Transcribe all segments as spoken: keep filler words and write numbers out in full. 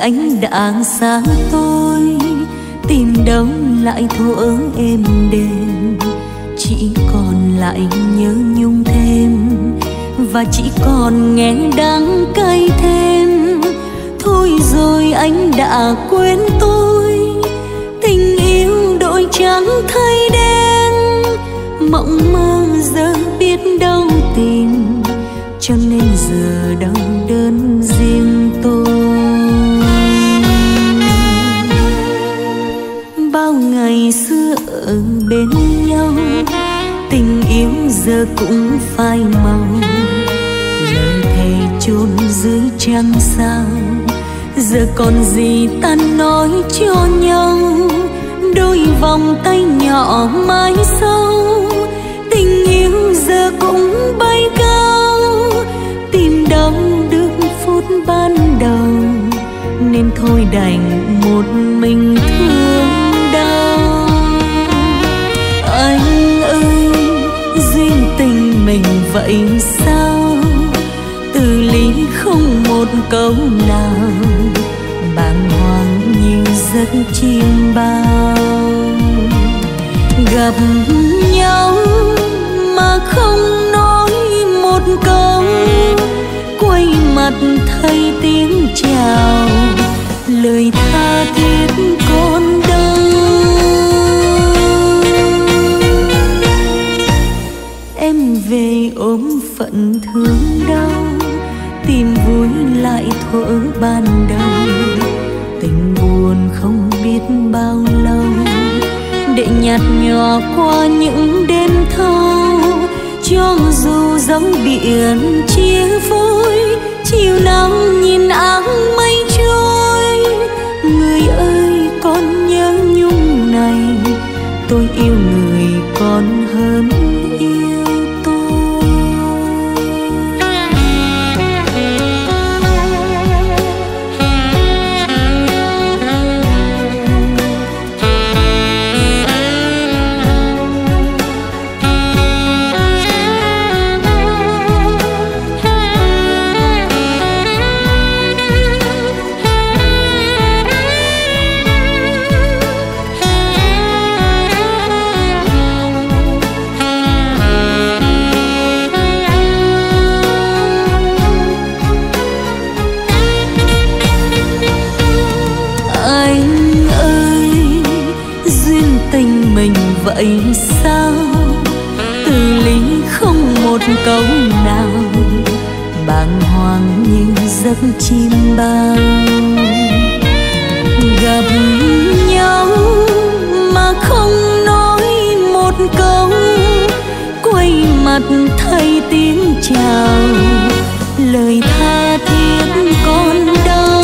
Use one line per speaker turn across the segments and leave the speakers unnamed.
anh đã xa tôi, tìm đâu lại thuở êm đềm, chỉ còn lại nhớ nhung thêm, và chỉ còn nghe đắng cay thêm. Thôi rồi anh đã quên tôi, tình yêu đổi trắng thay đen, mộng mơ giờ biết đâu tìm, cho nên giờ đau đớn riêng tôi. Bao ngày xưa ở bên nhau, tình yêu giờ cũng phai màu, lời thề chôn dưới trăng sao, giờ còn gì ta nói cho nhau. Đôi vòng tay nhỏ mãi sâu, tình yêu giờ cũng bay cao, tìm đâu được phút ban đầu, nên thôi đành một mình thương đau. Anh ơi, duyên tình mình vậy sao, từ ly không một câu nào, bàng hoàng như giấc chim bao. Gặp nhau mà không nói một câu, quay mặt thấy tiếng chào, lời tha thiết còn đâu. Em về ôm phận thương đau, tìm vui lại thuở ban đầu, tình buồn không biết bao lâu, để nhạt nhòa qua những đêm thâu. Cho dù dòng biển chia phôi, chiều nào nhìn áng mây trôi, người ơi con nhớ nhung này, tôi yêu người còn hơn yêu tôi. Vậy sao từ ly không một câu nào, bàng hoàng như giấc chim bao. Gặp nhau mà không nói một câu, quay mặt thấy tiếng chào, lời tha thiết còn đâu.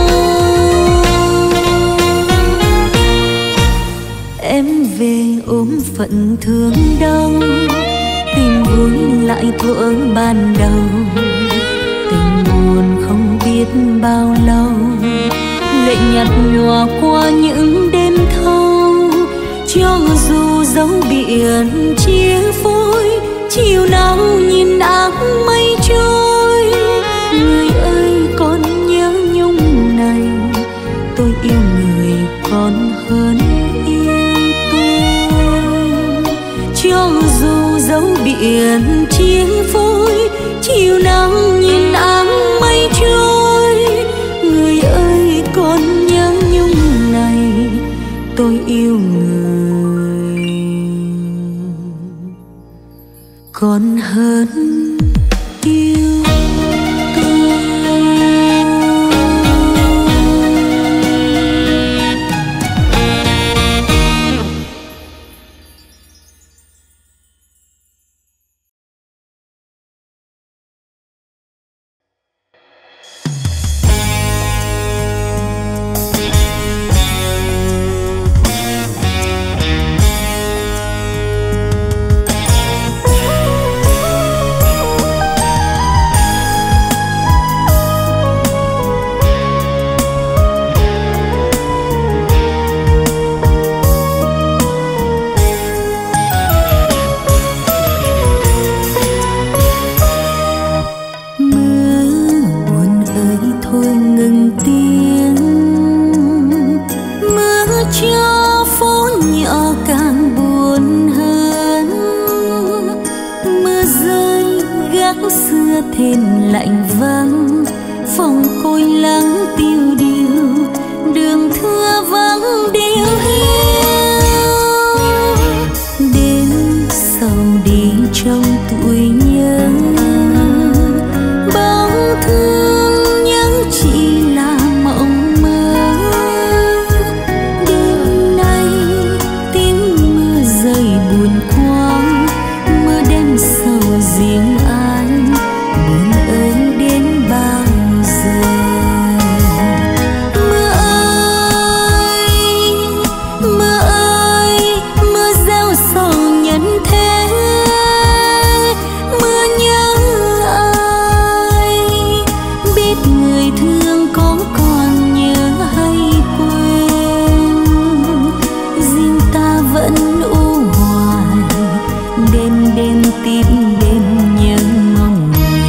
Em về ôm phận thương đau, tìm vui lại thuở ban đầu, tình buồn không biết bao lâu, lệ nhạt nhòa qua những đêm thâu. Cho dù dấu biển chia phôi, chiều nào nhìn áng mây trôi, người ơi con nhớ nhung này, tôi yêu người còn hơn yêu tôi. Cho dù dấu biển chia phôi, chiều nào nhìn áng mây trôi, người ơi con nhớ nhung này, tôi yêu người còn hơn yêu tôi. xưa thềm lạnh vắng, phòng côi lắng tiêu điều, đường thưa vắng điêu hiu. Đêm sầu đi trong tuổi nhớ, bóng thương những chỉ là mộng mơ. Đêm nay tiếng mưa rơi buồn quang, mưa đêm sầu riêng ai, buồn ơi đến bao giờ. Mưa ơi, mưa ơi, mưa gieo sầu nhân thế, mưa nhớ ai, biết người thương có còn nhớ hay quên. Riêng ta vẫn u hoài, đêm đêm tìm đêm nhớ mong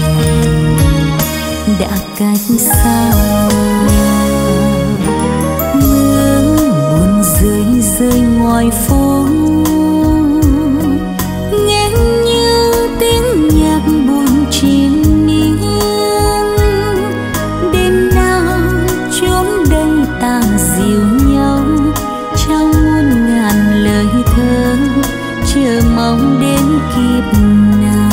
đã cách xa. Mưa buồn rơi rơi ngoài phố, nghe như tiếng nhạc buồn triền miên. Đêm nào chốn đây tàng dịu nhau, trong muôn ngàn lời thơ, chờ mong đến kịp nào.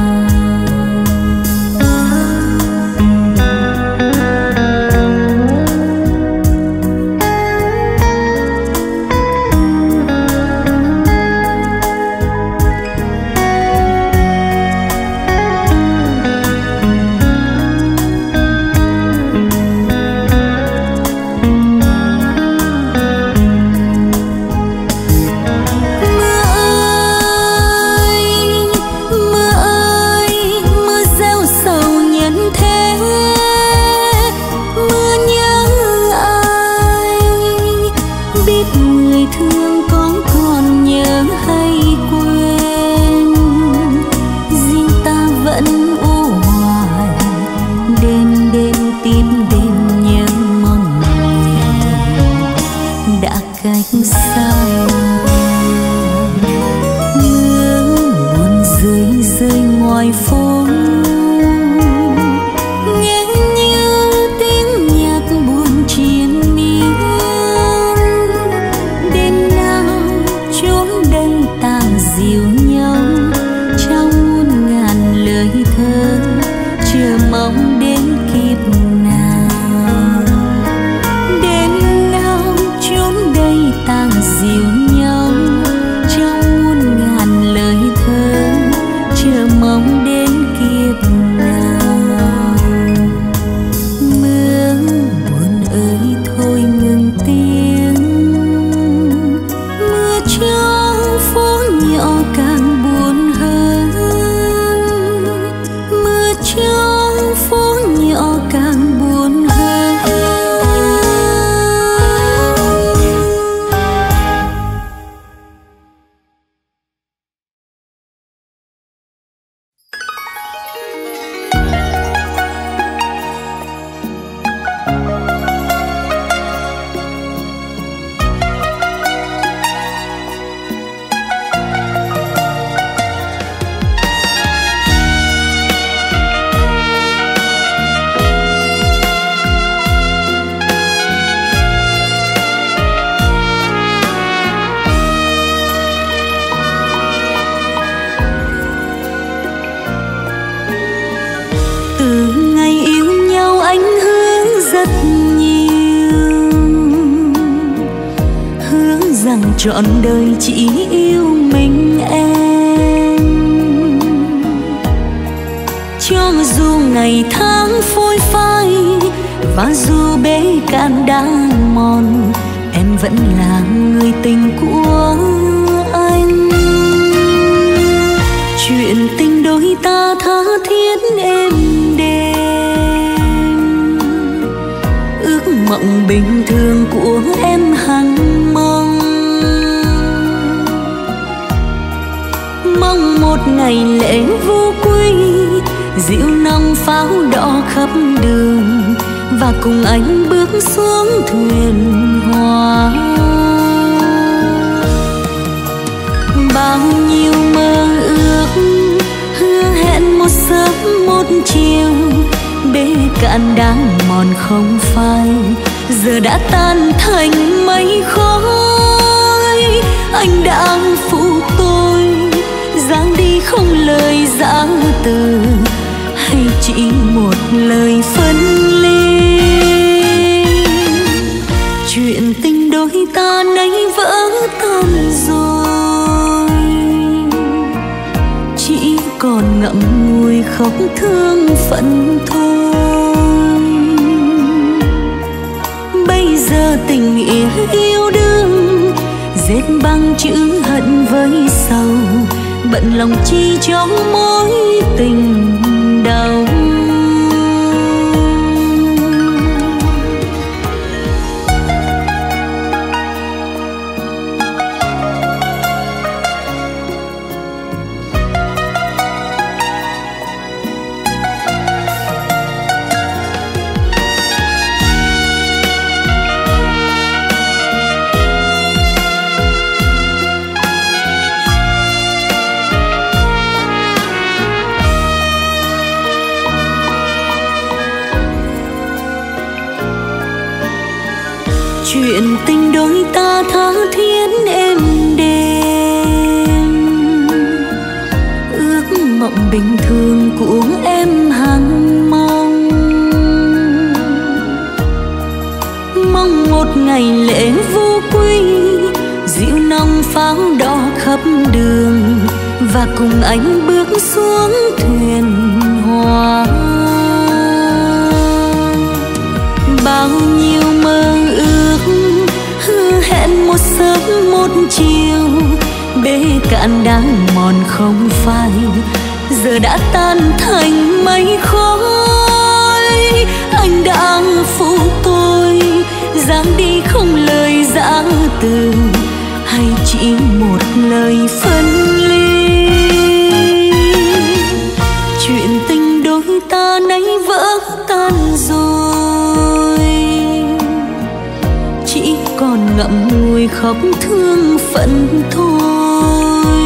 trọn đời chỉ yêu mình em. Cho dù ngày tháng phôi phai và dù bể cạn đang mòn, em vẫn là người tình của anh. Chuyện tình đôi ta tha thiết êm đềm, ước mộng bình thường của em hằng mong. Mong một ngày lễ vô quy, dịu nòng pháo đỏ khắp đường, và cùng anh bước xuống thuyền hoa. Bao nhiêu mơ ước hứa hẹn một sớm một
đang mòn không phai, giờ đã tan thành mây khói. Anh đang phụ tôi dáng đi không lời giã từ, hay chỉ một lời phân ly. Chuyện tình đôi ta nay vỡ tan rồi, chỉ còn ngậm ngùi khóc thương phận thôi. Bây giờ tình nghĩa yêu đương dệt bằng chữ hận với sầu, bận lòng chi cho mối tình đau. Chuyện tình đôi ta tha thiết êm đềm, ước mộng bình thường của em hằng mong. Mong một ngày lễ vô quy, dịu nồng pháo đỏ khắp đường, và cùng anh bước xuống thuyền hoa. Bao nhiêu mơ ước hứa hẹn một sớm một chiều, bể cạn đang mòn không phai, giờ đã tan thành mây khói. Anh đang phụ tôi dáng đi không lời giã từ, hay chỉ một lời phân ly. Chuyện tình đôi ta nay vỡ tan rồi, chỉ còn ngậm ngùi khóc thương phận thôi.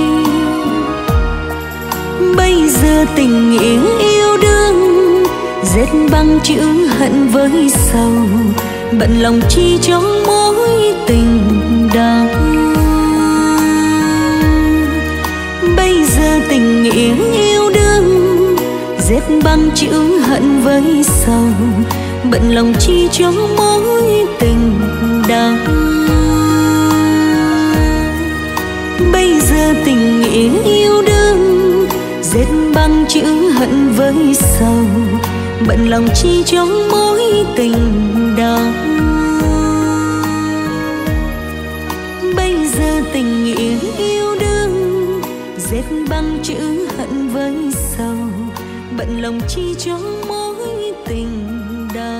Bây giờ tình nghĩa yêu đương dệt bằng chữ hận với sầu, bận lòng chi cho mối tình đau. Bây giờ tình nghĩa yêu đương dệt bằng chữ hận với sầu, bận lòng chi cho mối tình đau. Bây giờ tình nghĩa yêu đương dệt bằng chữ hận với sầu, bận lòng chi cho mối tình đau. Bây giờ tình nghĩa yêu đương dệt bằng chữ hận với sầu, bận lòng chi cho mối tình đau.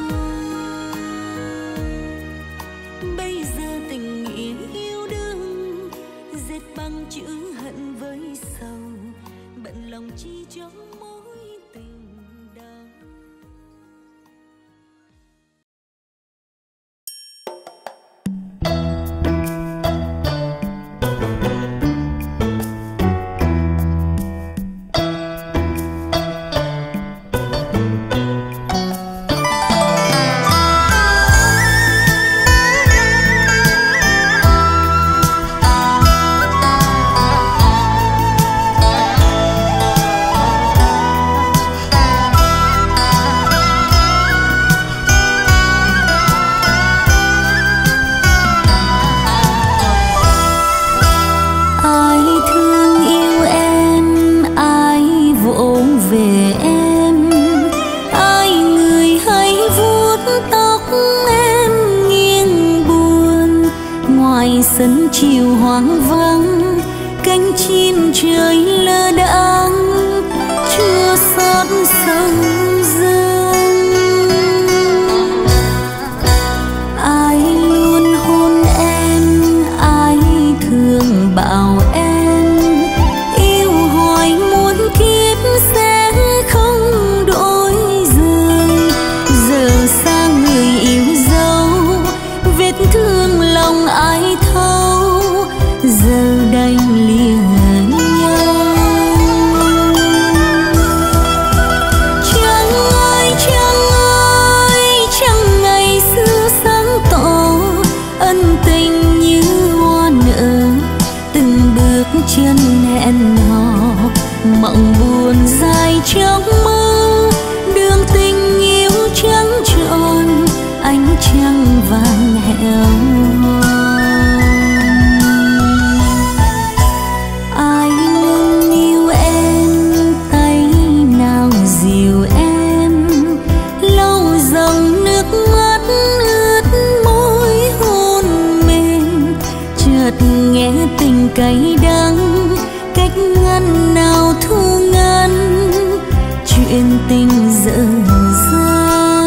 Bây giờ tình nghĩa yêu đương dệt bằng chữ hận với sầu, bận lòng chi cho mối tình đau.
Sân chiều hoang vắng, cánh chim trời lơ đãng, chưa xót sông dâng. Ai luôn hôn em, ai thương bảo em, yêu hoài muôn kiếp sẽ không đổi rời. Giờ xa người yêu dấu, vết thương lòng ai thấu, giờ đành lìa nhau. Chẳng ai chẳng mộng buồn dài trong mơ, đường tình yêu trắng trọn ánh trăng vàng hẹo hò. Ai nâng niu em, tay nào dìu em, lau dòng nước mắt ướt môi hôn mềm, chợt nghe tình cay đắng, cách ngăn nào thu ngắn chuyện tình dở dang.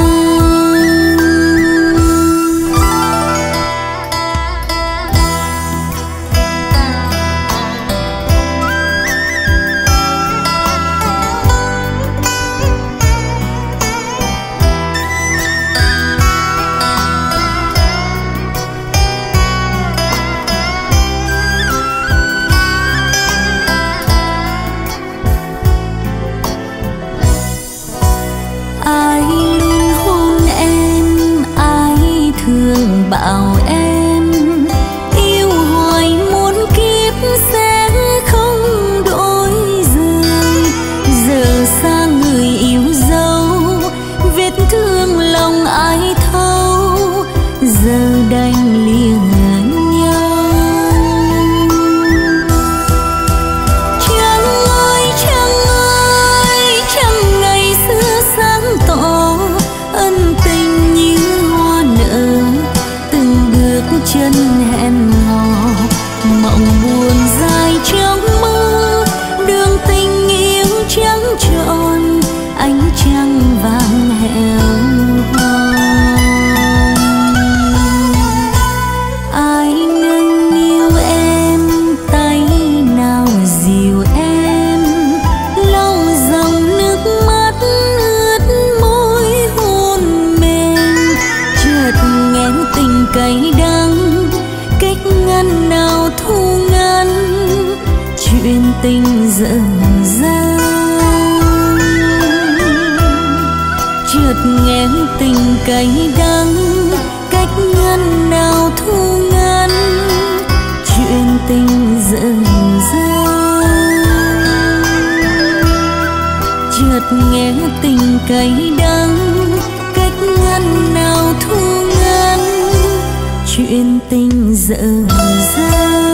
Bảo em yêu hoài muôn kiếp sẽ không đổi rời, giờ xa người yêu dấu, vết thương lòng ai thấu, giờ đành lìa nhau. Trăng ơi trăng ơi, trăng ngày xưa sáng tỏ, ân tình như hoa nở, chân hẹn hò, mộng buồn dài trong mơ, đường tình yêu trắng trọn ánh trăng vàng hẹo hò. Ai nâng niu em, tay nào dìu em, lau dòng nước mắt ướt môi hôn mềm, chợt nghe tình cay đắng, cách ngăn nào thu ngắn chuyện tình dở dang. Chợt nghe tình cay đắng, cách ngăn nào thu ngắn chuyện tình dở dang. Chợt nghe tình cay đắng, cách ngăn nào thu ngắn chuyện tình dở dang.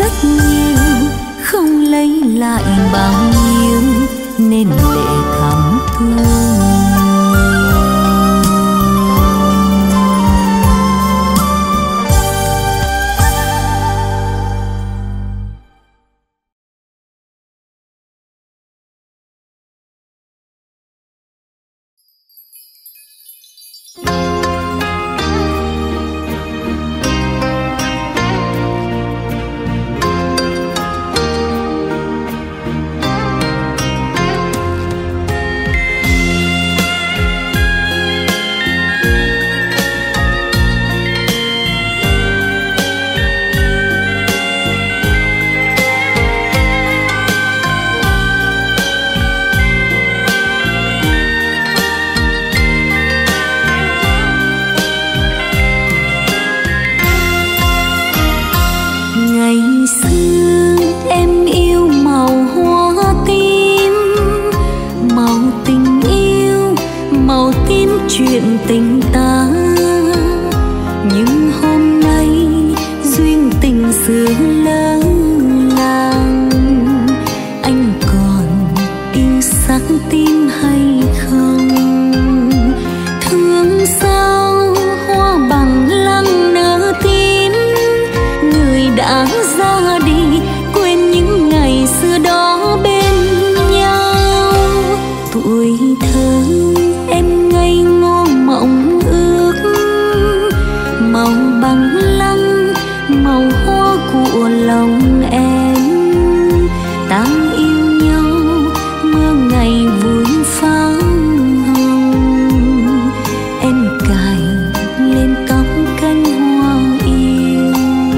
rất nhiều, không lấy lại bao nhiêu nên lệ thắm thương. Chuyện tình ta nhưng hôm nay duyên tình xưa lỡ làng, anh còn yêu sắc tim hay không? Thương sao hoa bằng lăng nở tím, người đã ra đi quên những ngày xưa đó bên nhau. Tuổi thơ em ngây ngô mộng ước, màu bằng lăng màu hoa của lòng em. Ta yêu nhau mưa ngày vui pháo hồng, em cài lên tóc cánh hoa yêu.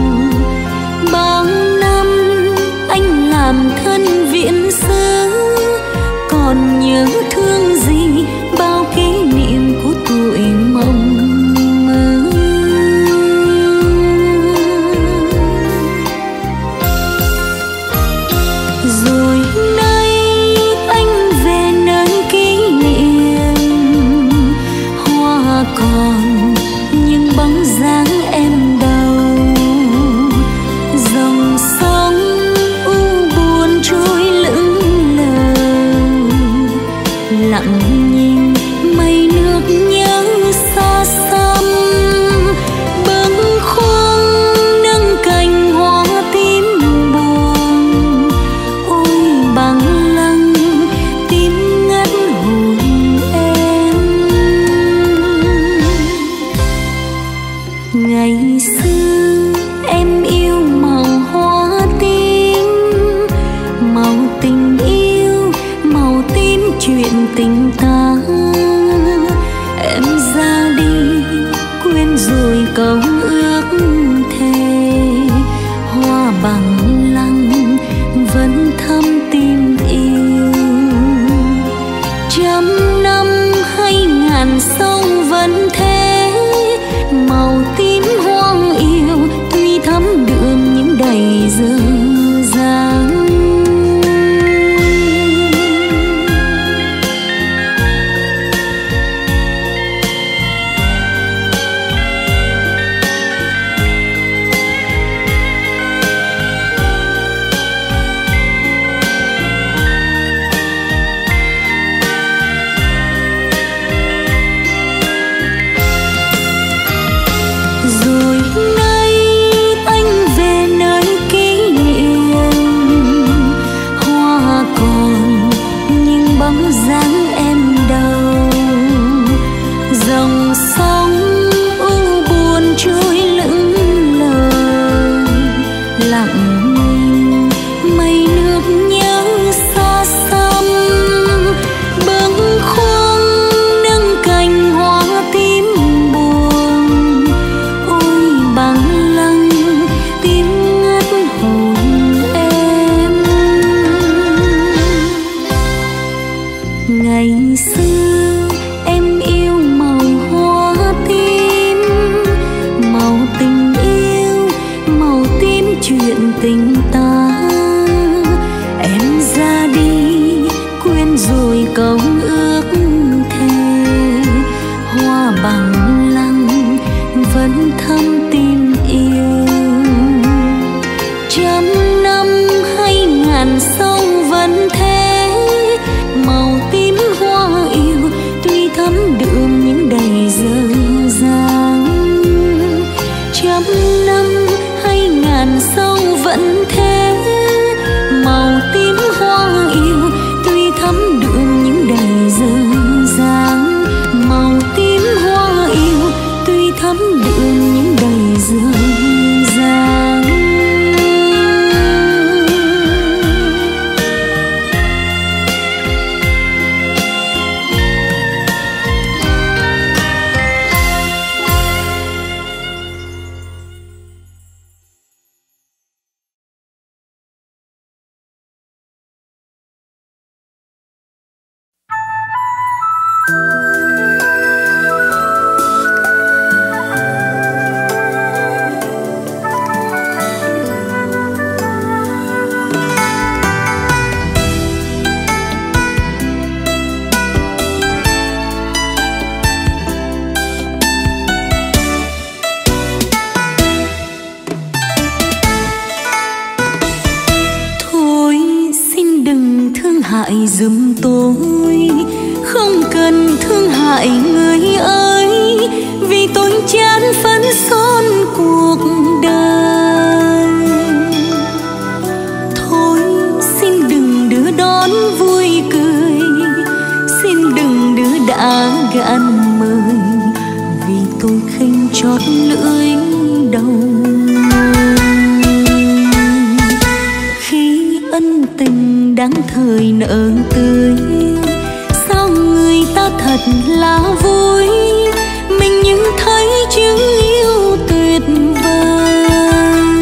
Bao năm anh làm thân viện sứ, còn nhớ thương gì bao kỷ niệm của tuổi mộng mơ. Rồi nay anh về nơi kỷ niệm, hoa còn nhưng bóng dáng em đâu. Dòng sông u buồn trôi lững lờ, lặng nhìn mây nước nhớ xa xăm. Bâng khuâng nâng cành hoa tím buồn, ôi bằng lăng tim ngất hồn em. Ngày xưa em yêu màu hoa tím, màu tình yêu màu tím chuyện tình ta. Em ra đi quên rồi câu ước thề, hoa bằng lăng vẫn thắm tim yêu. Trăm năm hay ngàn sông vẫn thế, màu tím hoang yêu tuy thắm đượm những đầy dơ dàng. Rồi nay anh về nơi kỷ niệm, hoa còn nhưng bóng dáng em đâu. Dòng sông u buồn trôi lững lờ, lặng nhìn mây nước nhớ xa xăm. Bâng khuâng nâng cành hoa tím buồn, ôi bằng lăng tim ngất hồn em. Ngày xưa em yêu màu hoa tím, màu tình yêu màu tím chuyện tình ta. Em ra đi quên rồi câu ước thề, hoa bằng lăng vẫn thắm tim yêu. Trăm vẫn thế, màu tím hoa yêu tuy thắm đượm những đầy dở dáng, màu tím hoa yêu tuy thắm đượm những đầy dở dáng. Hãy giùm tôi, không cần thương hại người ơi, vì tôi chán phấn son cuộc đời. Thôi xin đừng đưa đón vui cười, xin đừng đưa đã gạn mời, vì tôi khinh chót lưỡi đầu. Khi ân tình đáng thời nở tươi, sao người ta thật là vui, mình những thấy chữ yêu tuyệt vời.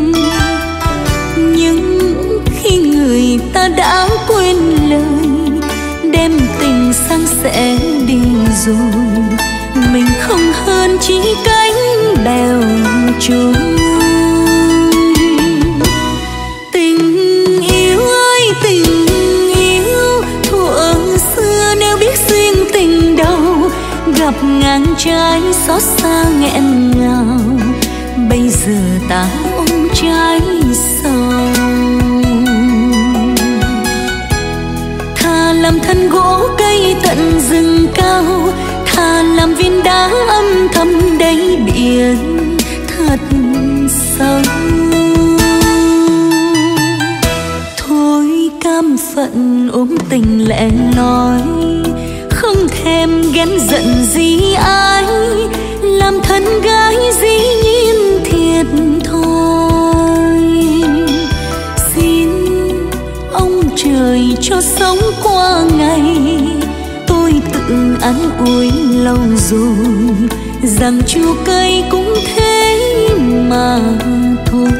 Nhưng khi người ta đã quên lời, đem tình sang sẻ đi rồi, mình không hơn chỉ cánh bèo trôi. Gặp ngang trái xót xa nghẹn ngào, bây giờ ta ôm trái sầu. Thà làm thân gỗ cây tận rừng cao, thà làm viên đá âm thầm đáy biển thật sâu. Thôi cam phận ôm tình lẻ loi, không thèm ghen giận gì ai, làm thân gái dĩ nhiên thiệt thôi. Xin ông trời cho sống qua ngày, tôi tự an ủi lâu rồi, rằng chua cây cũng thế mà thôi.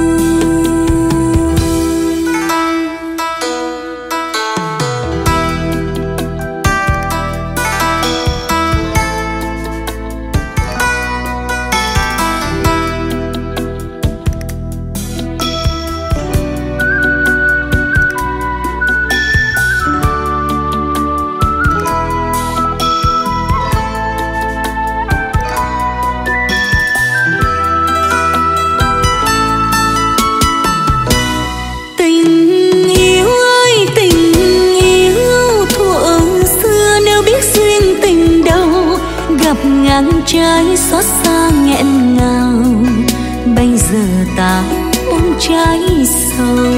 Trái xót xa nghẹn ngào, bây giờ ta ôm trái sầu.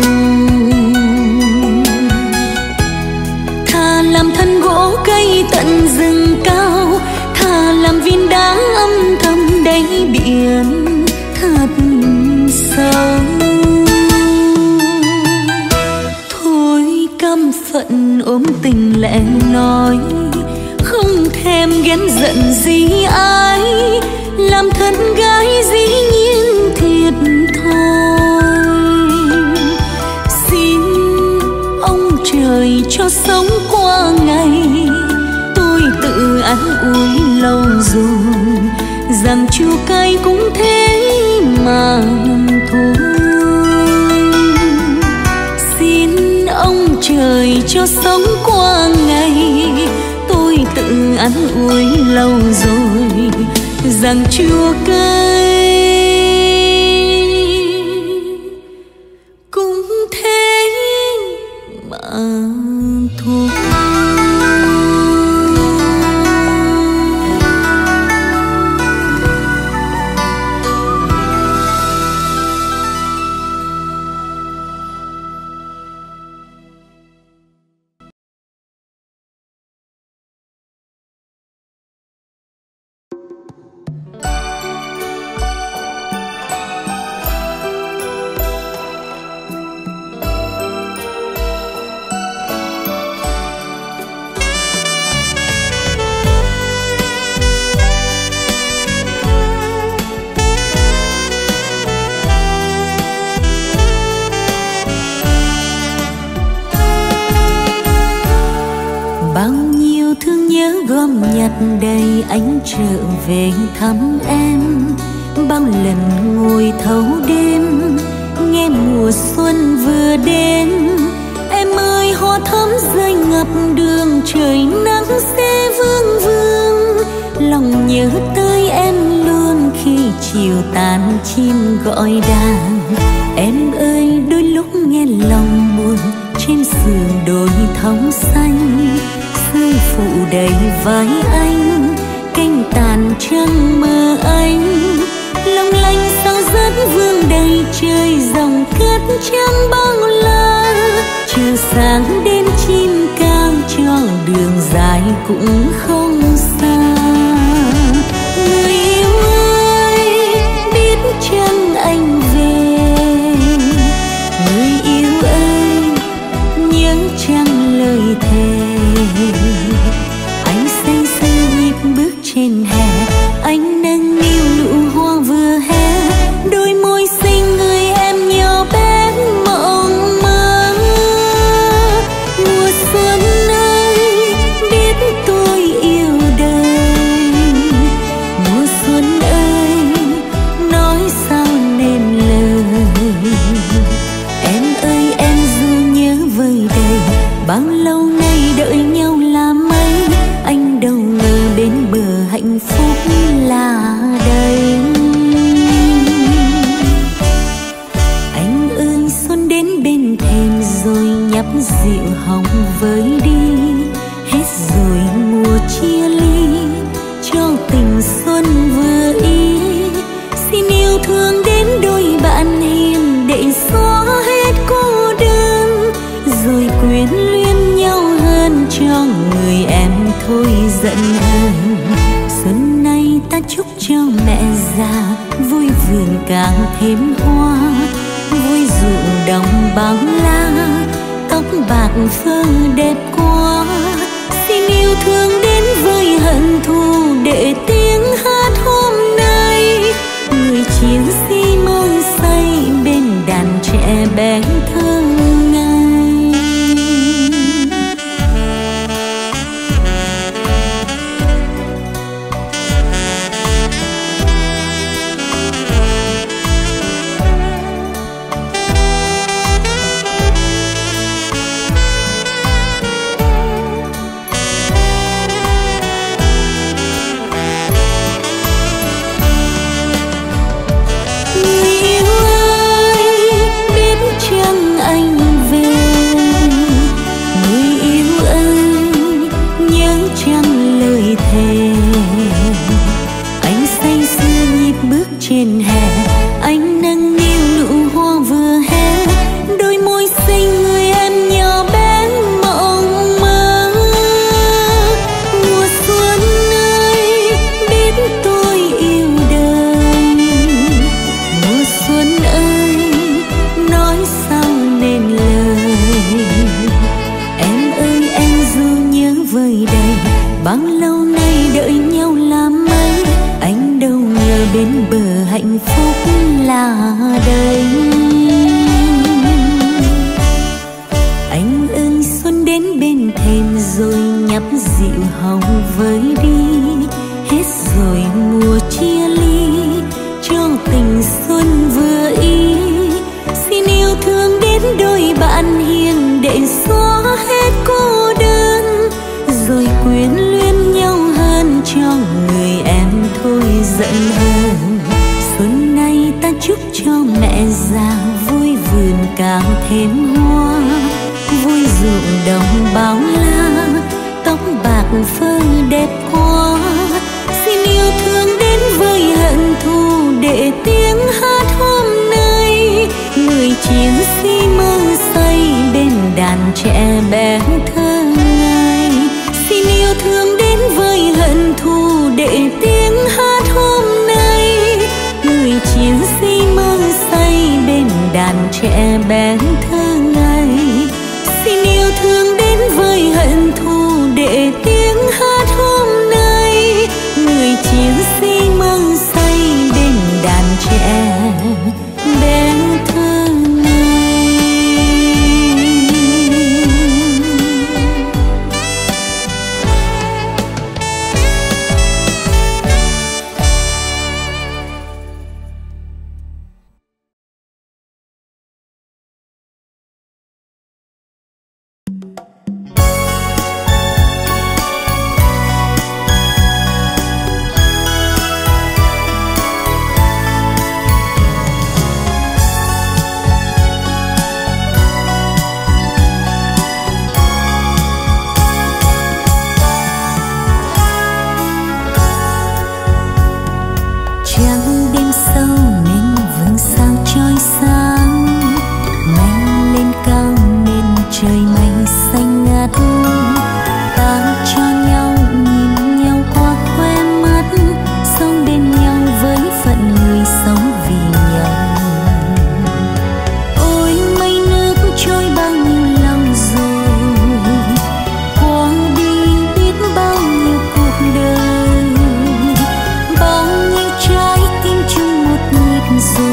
Thà làm thân gỗ cây tận rừng cao, thà làm viên đá âm thầm đáy biển thật sâu. Thôi căm phận ôm tình lẻ loi, không thèm ghen giận gì ai, làm thân gái dĩ nhiên thiệt thôi. Xin ông trời cho sống qua ngày, tôi tự an ủi lâu rồi, rằng chua cay cũng thế mà thôi. Xin ông trời cho sống qua ngày, tôi tự an ủi lâu rồi, rằng chua cay cũng thế mà thôi. nhớ gom nhặt đầy anh trở về thăm em. Bao lần ngồi thâu đêm nghe mùa xuân vừa đến. Em ơi hoa thắm rơi ngập đường, trời nắng sẽ vương vương. Lòng nhớ tới em luôn khi chiều tàn chim gọi đàn. Em ơi đôi lúc nghe lòng buồn, trên sườn đồi thắm xanh sương phủ đầy vai anh. Cánh tàn trăng mơ anh long lanh sao rất vương đầy trời. Dòng cát trắng bao la chờ sáng đến chim ca, cho đường dài cũng không xa. Người yêu ơi biết chăng anh về, người yêu ơi nhớ chăng lời thề. Anh say sưa nhịp bước trên hè, anh nâng niu nụ hoa vừa hé. Đôi môi xinh người em nhỏ bé mộng mơ. Mùa xuân ơi biết tôi yêu đời, mùa xuân ơi nói sao nên lời. Em ơi em dù nhớ vơi đầy, bao lâu nay đợi nhau là mấy. Anh đâu ngờ bên bờ hạnh phúc là đây. Anh ơi xuân đến bên thềm rồi nhấp rượu hồng với đi. Hết rồi mùa chia ly, cho tình xuân vừa ý. Xin yêu thương đến đôi bạn hiền để xóa hết cô đơn. Rồi quyến luyến nhau hơn cho người em thôi giận hờn. Xuân nay ta chúc cho mẹ già, vui vườn càng thêm hoa. Vui ruộng đồng bao la, tóc bạc phơ đẹp quá. Xin yêu thương đến với hận thù để tiếng hát hôm nay. Người chiến sĩ mơ say bên đàn trẻ bé thơ ngây. Trên hè anh nâng niu nụ hoa vừa hé. Đôi môi xinh người em nhỏ bé mộng mơ. Mùa xuân ơi biết tôi yêu đời, mùa xuân ơi nói sao nên lời. Em ơi em dù nhớ vơi đầy, bao lâu nay đợi nhau là mấy. Anh đâu ngờ bên bờ hạnh phúc là đây. Anh ơi xuân đến bên thềm rồi nhấp rượu hồng với đi. Hết rồi mùa chia ly, cho tình xuân vừa ý. Xin yêu thương đến đôi bạn hiền để xóa hết cô đơn. Rồi quyến luyến nhau hơn cho người em thôi giận hờn. Xuân nay ta chúc cho mẹ già, vui vườn càng thêm hoa. Vui ruộng đồng bao la, tóc bạc phơ đẹp quá. Xin yêu thương đến với hận thù để tiếng hát hôm nay. Người chiến sĩ mơ say bên đàn trẻ bé thơ ngây. Xin yêu thương đến với hận thù để tiếng hát hôm nay. Người chiến sĩ mơ say bên đàn trẻ bé thơ ngây. Xin yêu thương đến với hận thù để tiếng hát hôm nay. Người chiến sĩ mơ say bên đàn trẻ bé thơ ngây.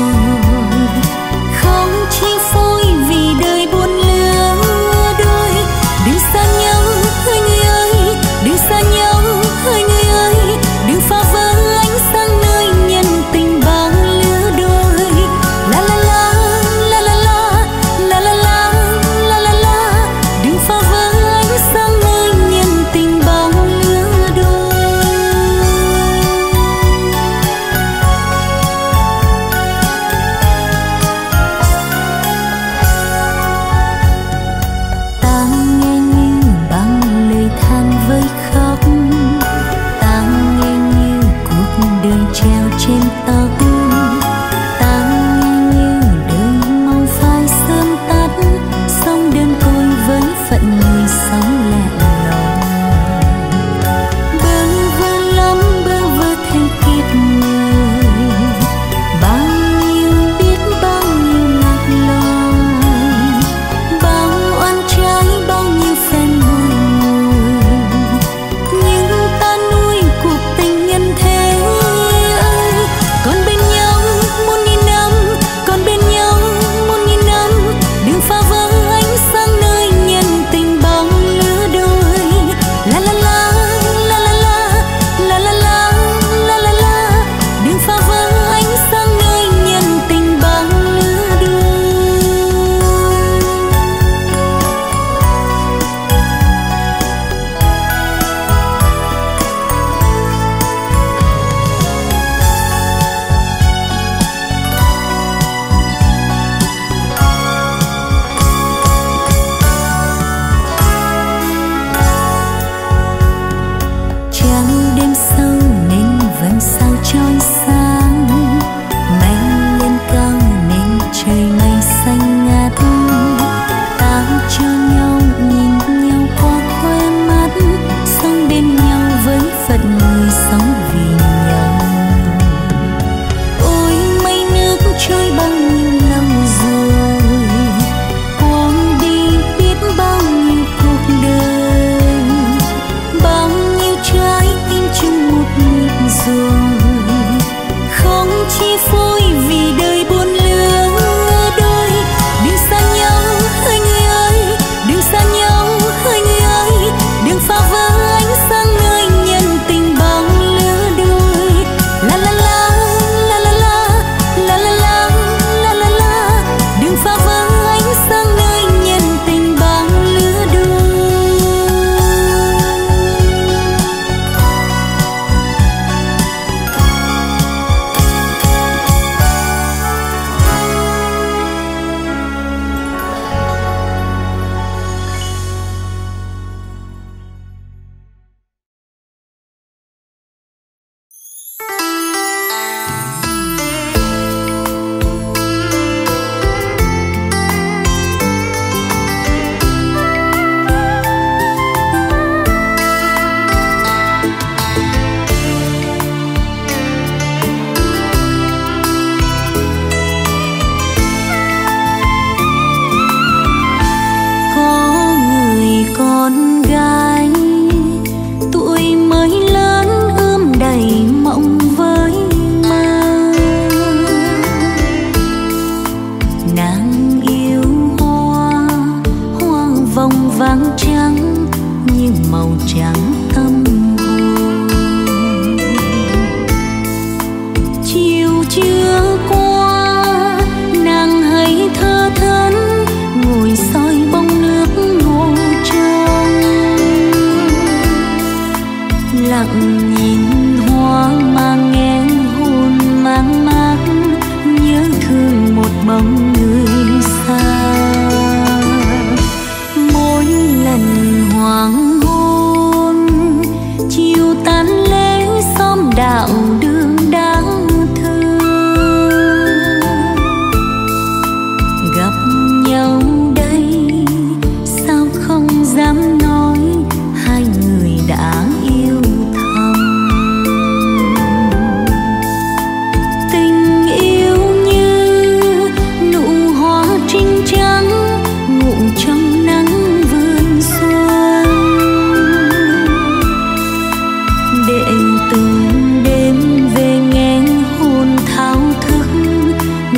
không chi phối vì đời buồn lứa đôi. Đừng xa nhau hỡi người ơi, đừng xa nhau hỡi người ơi, đừng phá vỡ ánh sáng nơi nhân tình bao lứa đôi. La la la la la la la la la la la la, đừng phá vỡ ánh sáng nơi nhân tình bao lứa đôi.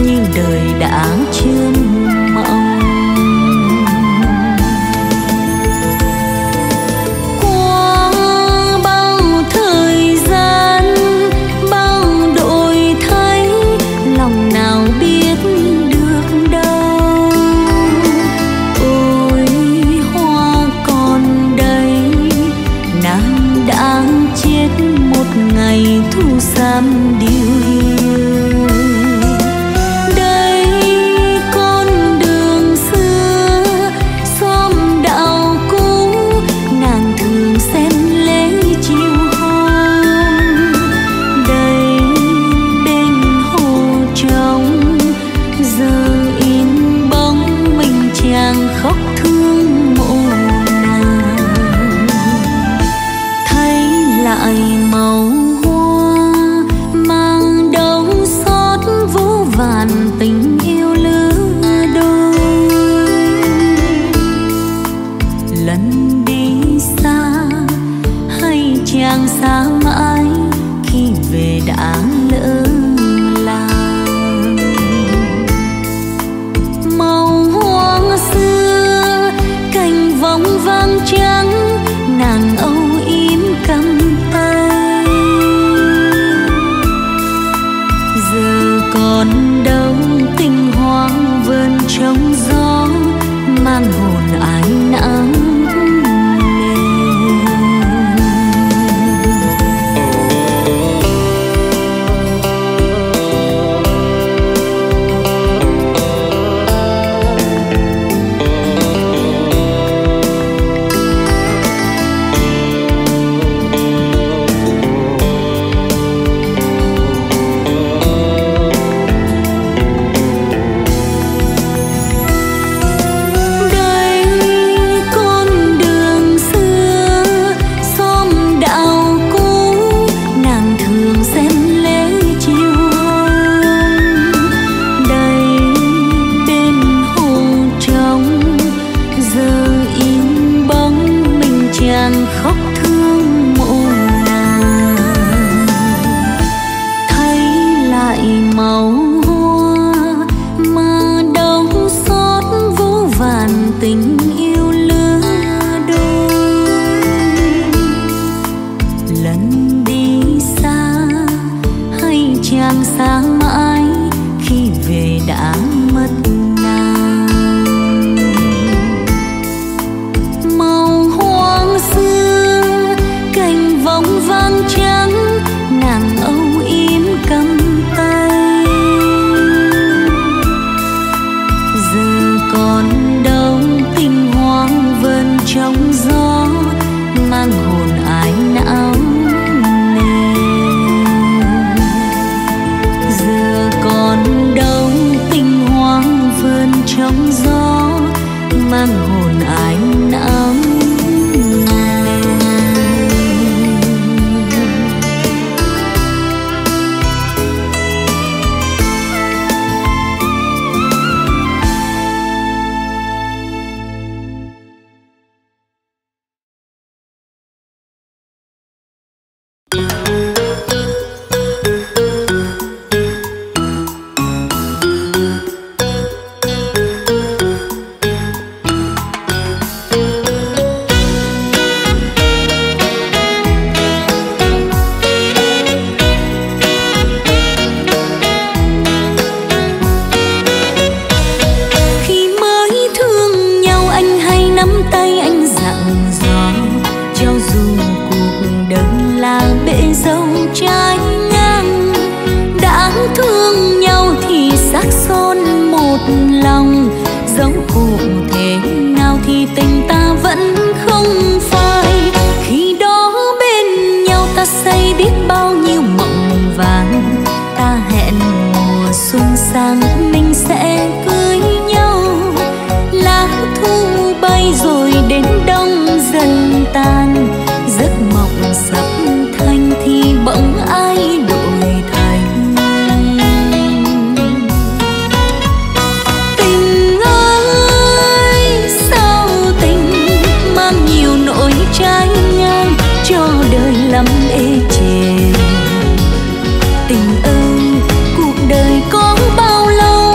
như đời đã chưa mong. Qua bao thời gian, bao đổi thay, lòng nào biết được đâu. Ôi hoa còn đây, nàng đã chết một ngày thu xám điều hiu. Đây con đường xưa xóm đạo cũ, nàng thường xem lễ chiều hôm. Đây bên hồ trống giờ in bóng mình chàng khóc thương mộ nàng. Thấy lại màu hoa mang đâu xót vô vàn tình yêu lứa đôi. Lần đi xa hay chàng xa mãi, khi về đã lỡ làng. Màu hoa xưa cành vòng vàng trắng, nàng âu yếm cầm tay. Giờ còn đâu tình hoang vườn trong gió, mang hồn ái nắng khóc thương mộ nàng. Thấy lại màu hoa mà đâu xót vô vàn tình yêu lứa đôi. Lần đi xa hay chàng xa mãi, khi về đã mất nàng. Xưa cành vòng vàng trắng, nàng âu yếm cầm tay. Giờ còn đâu tình hoang vườn trong gió, mang hồn ái não nề. Giờ còn đâu tình hoang vườn trong gió, mang hồn ái não. Tình ơi, cuộc đời có bao lâu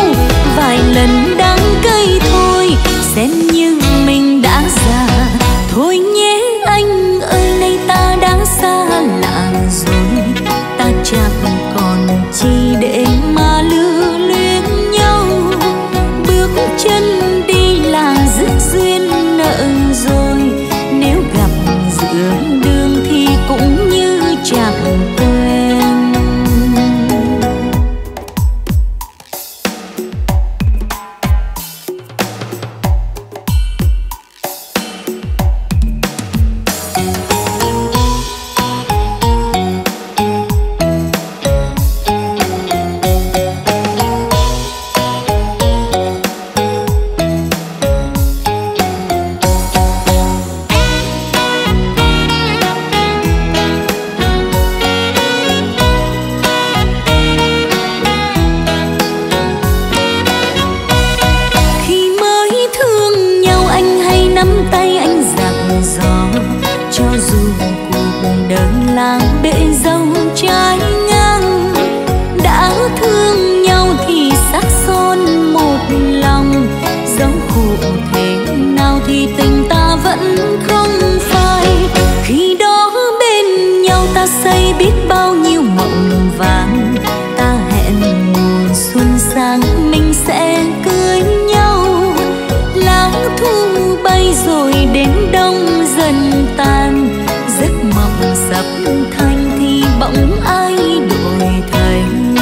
ràng mình sẽ cưới nhau. Lá thu bay rồi đến đông dần tan, giấc mộng sắp thành thì bỗng ai đổi thành.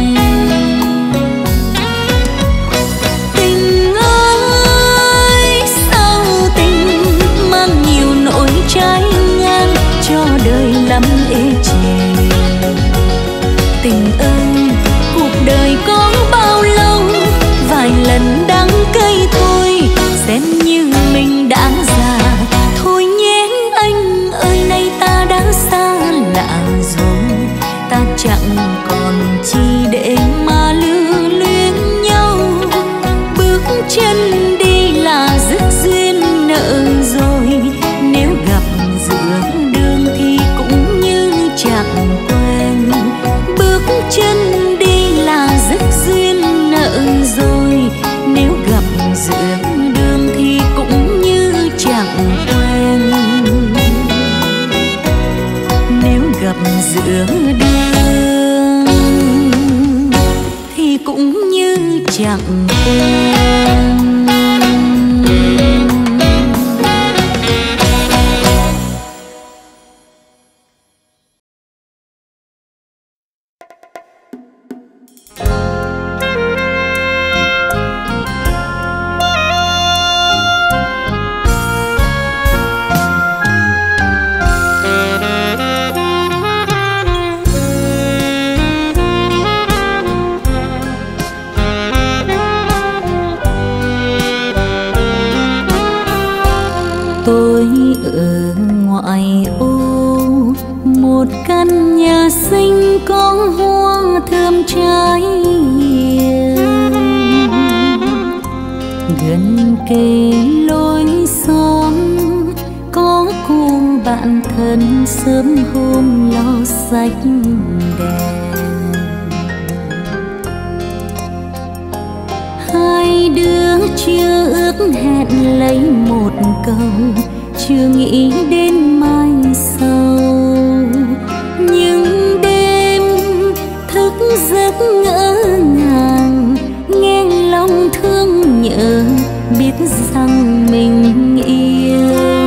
Tình ơi sao tình mang nhiều nỗi trái ngang, cho đời lắm ê chề. Tình ơi cuộc đời có bao lâu, vài lần đắng cay thôi, xem như mình đã già. Thôi nhé anh ơi, nay ta đã xa lạ rồi, ta chẳng còn chi để mà lưu luyến nhau. Bước chân đi là dứt duyên nợ rồi, nếu gặp giữa đường thì cũng như chẳng quen. Bước chân đi là dứt duyên nợ rồi, nếu gặp giữa đường thì cũng như chẳng quen. Nếu gặp giữa đường thì cũng như chẳng quen.
Tôi ở ngoại ô, một căn nhà xinh có hoa thơm trái hiền. Gần kề lối xóm có cô bạn thân, sớm hôm lo sách đèn. Hai đứa chưa ước hẹn lấy một câu, chưa nghĩ đến mai sau. Nhưng đêm thức giấc ngỡ ngàng, nghe lòng thương nhớ, biết rằng mình yêu.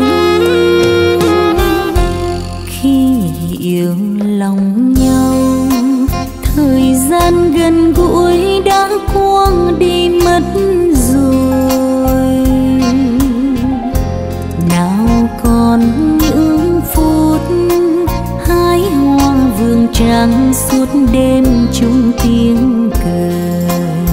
Khi hiểu lòng nhau, thời gian gần gũi đã quang đi mất rồi. Nào còn những phút hái hoa vườn trắng, suốt đêm chung tiếng cười.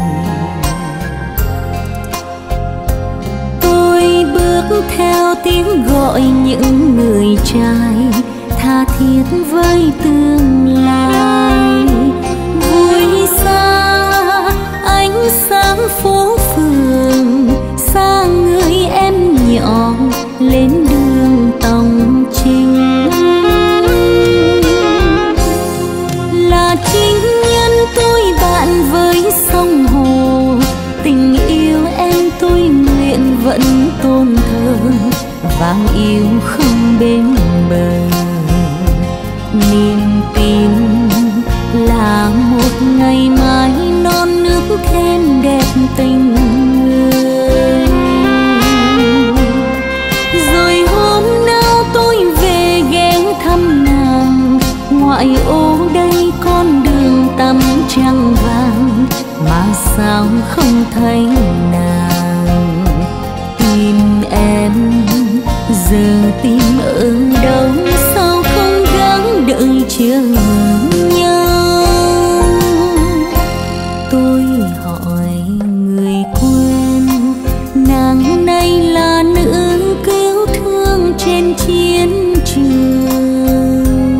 Tôi bước theo tiếng gọi những người trai, tha thiết với tương lai. Vui xa ánh sáng phố phường, xa người em nhỏ lên đường tòng trình. Là chính nhân tôi bạn với sông hồ, tình yêu em tôi nguyện vẫn tôn thờ, vang yêu không bên bờ. Niềm tin là một ngày mai non nước thêm đẹp tình người. Rồi hôm nào tôi về ghé thăm nàng, ngoại ô đây con đường tăm trăng vàng, mà sao không thấy nàng. Tìm em giờ tìm ở đâu, sao không gắng đợi chờ nhau. Tôi hỏi người quen, nàng này là nữ cứu thương trên chiến trường.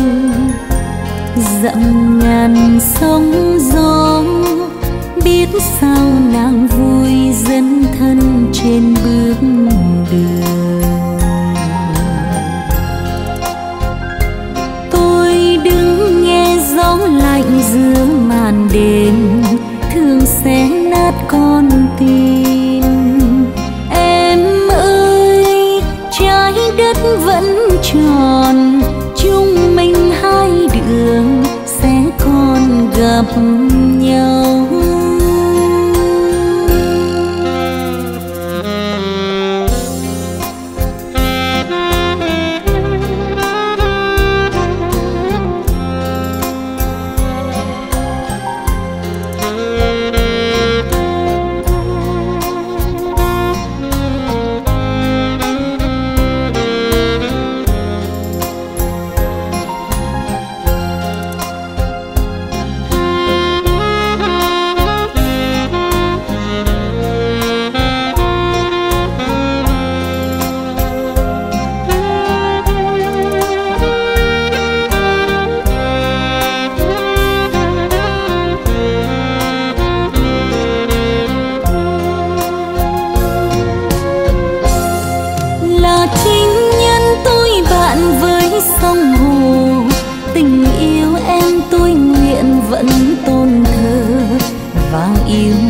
Dặm ngàn sóng gió, biết sao nàng vui dấn thân trên bước đường. Tôi đứng nghe gió lạnh giữa màn đêm, thương xé nát con tim. Em ơi trái đất vẫn tròn, chúng mình hai đường sẽ còn gặp nhau.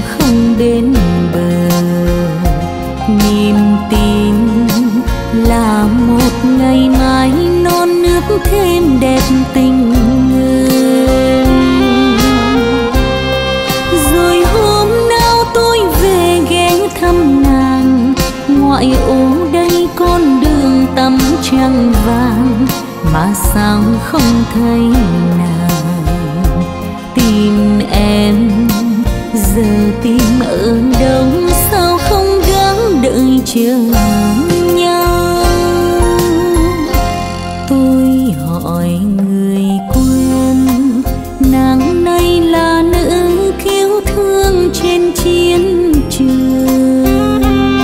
không đến bờ. Niềm tin là một ngày mai non nước thêm đẹp tình người. Rồi hôm nào tôi về ghé thăm nàng, ngoại ô đây con đường tắm trăng vàng, mà sao không thấy nàng. Tìm em giờ tìm ở đâu, sao không gắng đợi chờ nhau. Tôi hỏi người quen, nàng này là nữ cứu thương trên chiến trường.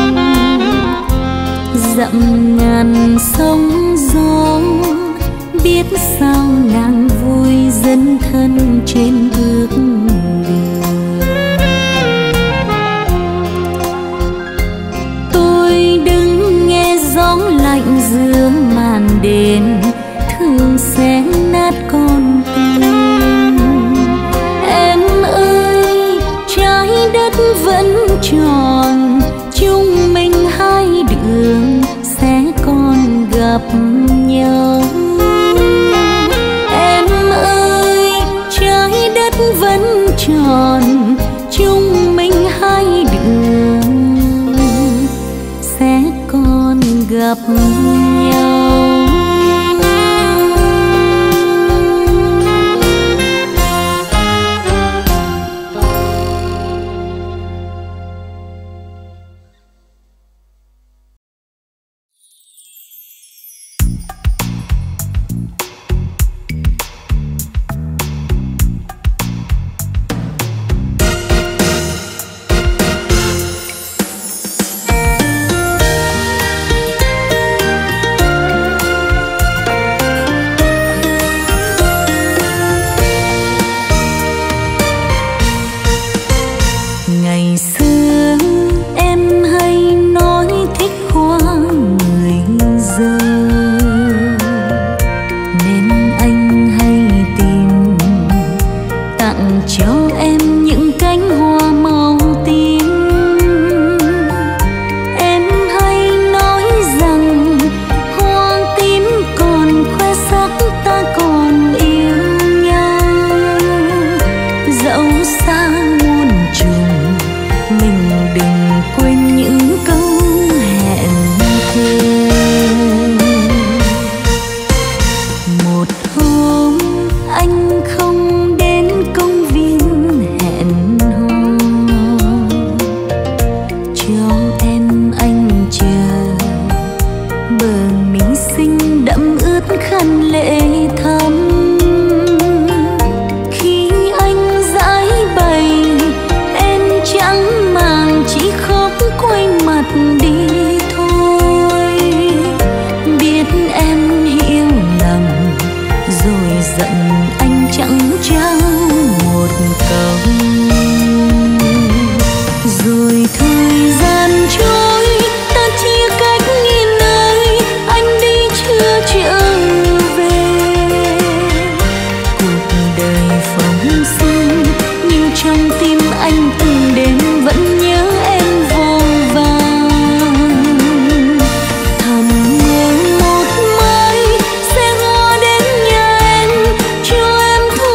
Dặm ngàn sóng gió, biết sao nàng vui dấn thân trên bước đường. Tôi đứng nghe gió lạnh giữa màn đêm, thương xé nát con tim. Em ơi, trái đất vẫn tròn, chúng mình hai đường sẽ còn gặp nhau. Em ơi, trái đất vẫn tròn, chúng mình hai đường sẽ còn gặp nhau.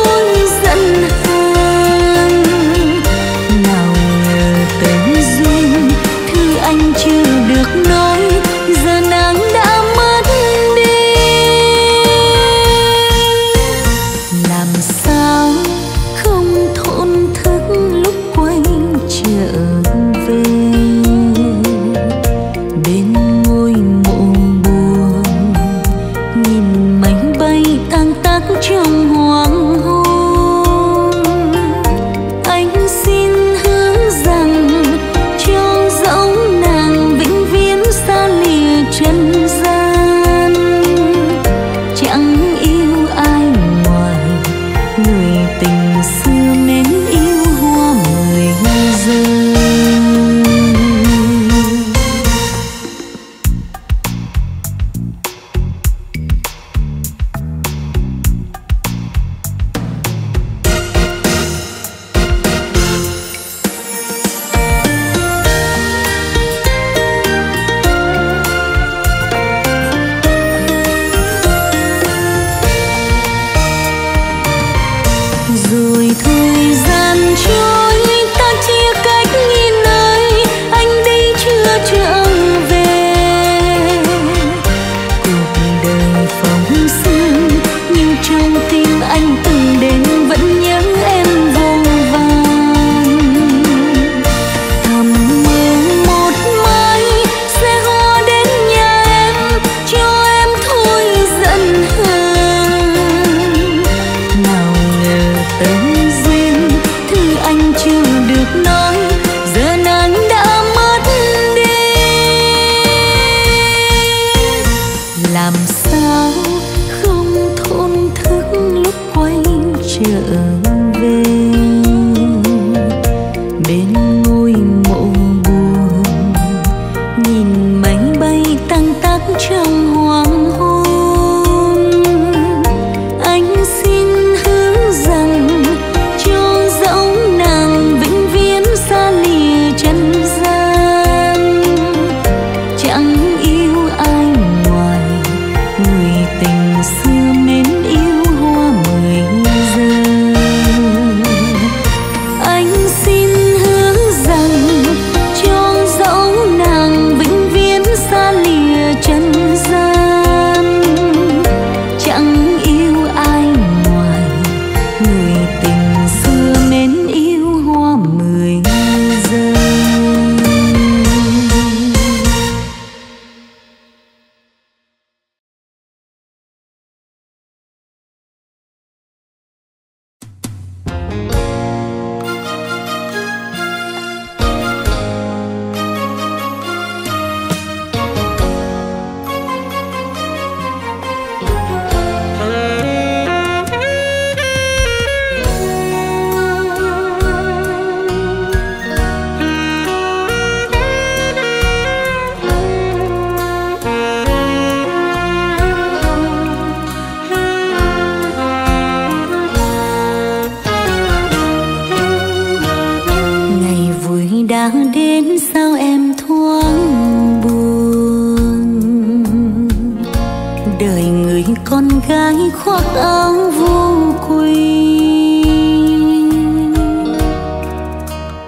Duyên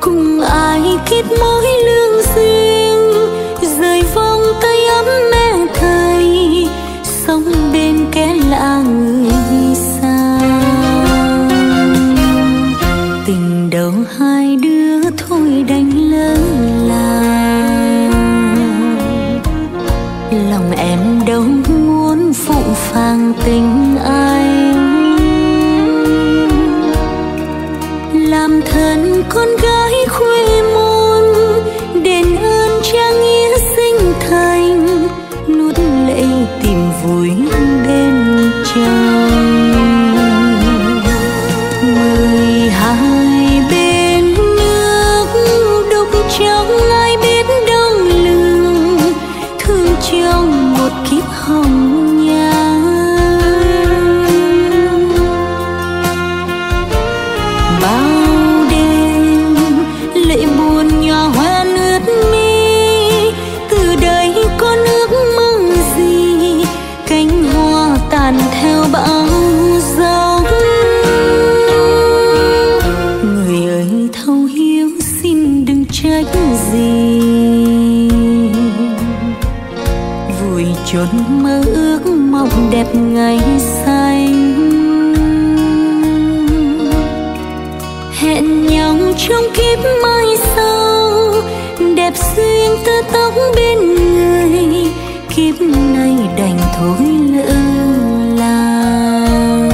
cùng ai kết mối lương duyên, rời vòng tay ấm mẹ thầy, sống bên kẻ lạ người xa. Tình đầu hai đứa thôi đành lỡ làng, lòng em đâu muốn phụ phàng tình anh. Làm thân con gái khuê môn, đền ơn cha nghĩa sinh thành, nuốt lệ tìm vui bên chồng. Mười hai bên nước đục trong ai biết đông lường, thương trong một kiếp hồng nhan. Bao đêm lệ buồn nhỏ hoa ướt mi, từ đây có nước mơ gì, cánh hoa tàn theo bão giông. Người ơi thấu hiểu xin đừng trách gì, vùi chốn mơ ước mộng đẹp ngày xanh. Hẹn nhau trong kiếp mai sau, đẹp xuyên tơ tóc bên người, kiếp này đành thôi lỡ làng.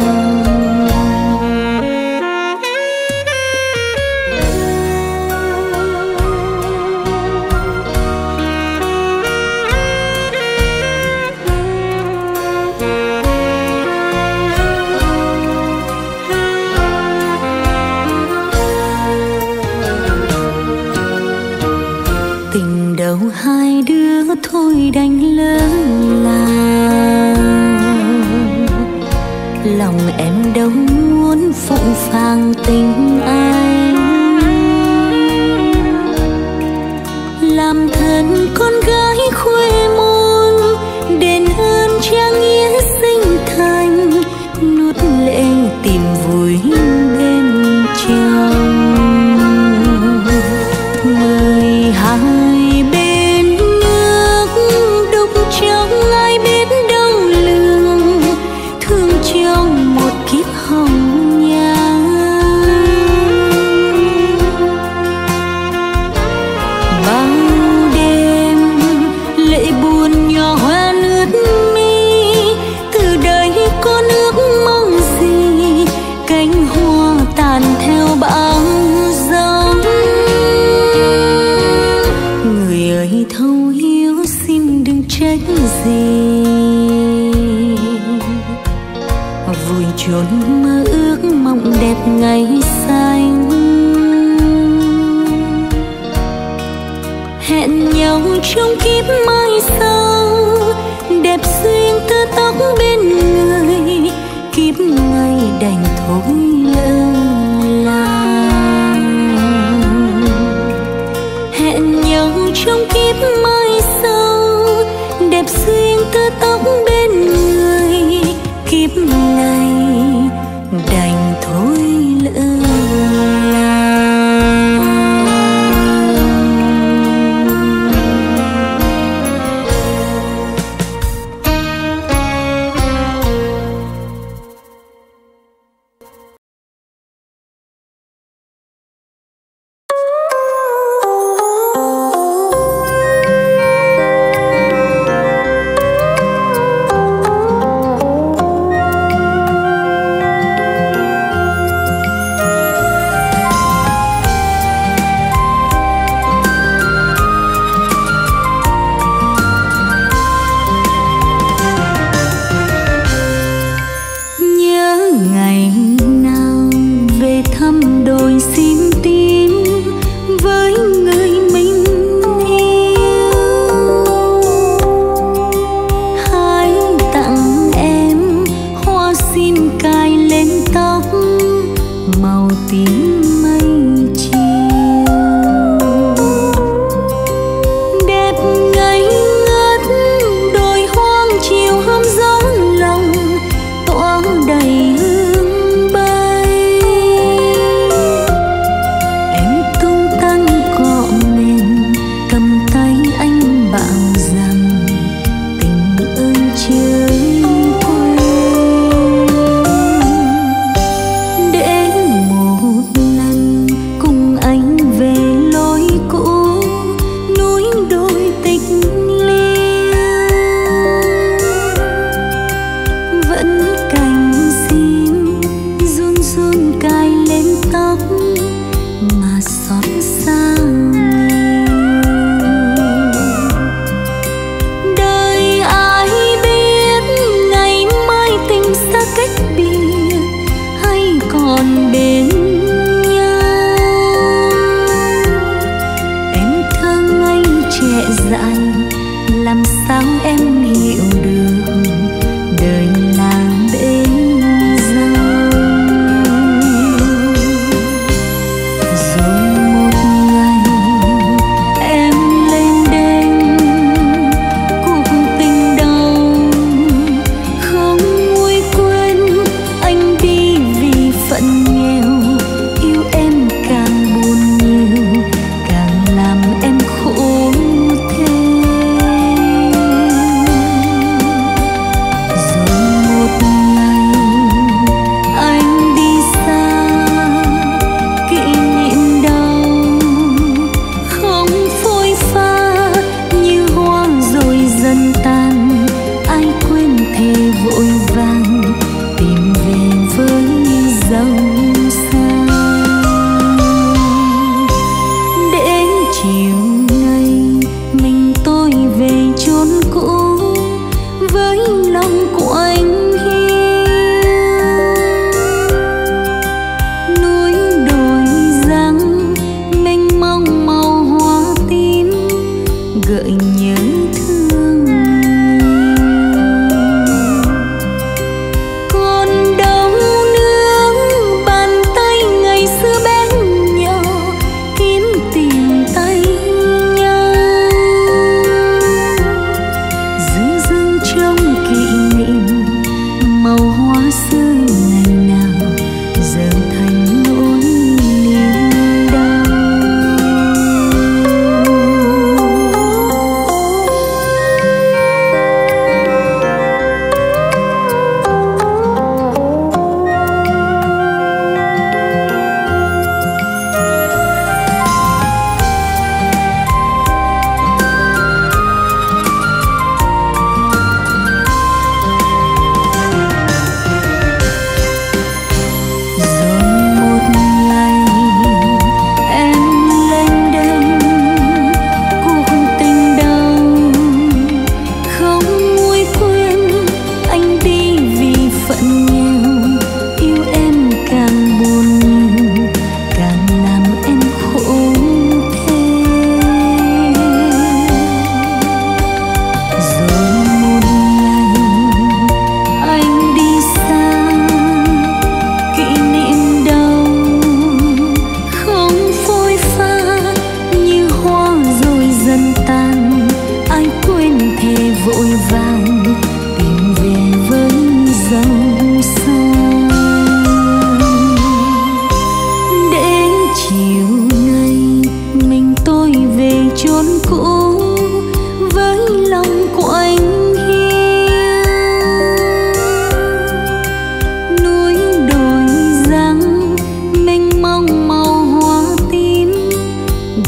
Tình đầu hai đứa thôi đành lỡ làng, lòng em đâu muốn phụ phàng tình anh. Làm thân con gái khuê môn, đền ơn cha nghĩa sinh thành, nuốt lệ tìm vui bên chồng. Mười hai bên nước đục trong ai biết đông lường, thương trong một kiếp hồng nhan. Bao đêm lệ buồn nhỏ hoa ướt mi, từ đây có nước mong gì, cánh hoa tàn theo bão giông. Người ơi thấu hiểu xin đừng trách gì, vùi chốn mơ ước mộng đẹp ngày xanh. Hẹn nhau trong kiếp mai sau, đẹp xuyên tơ tóc bên người, kiếp này đành thôi lỡ làng. Hẹn nhau trong kiếp mai sau, đẹp xuyên tơ tóc bên người, kiếp này đành thôi lỡ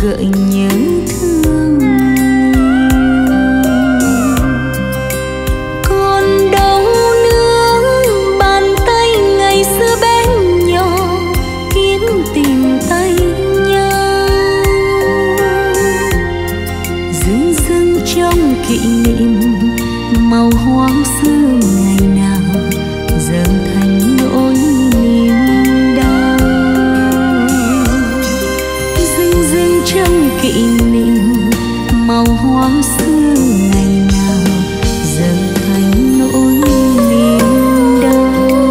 gợi nhớ thương. Còn đâu nữa bàn tay ngày xưa bé nhỏ kiếm tìm tay nhau, dưng dưng trong kỷ niệm màu hoa xưa ngày nào giờ thành nỗi niềm đau. Dưng dưng trong kỷ niệm màu hoa xưa ngày nào giờ thành nỗi niềm đau.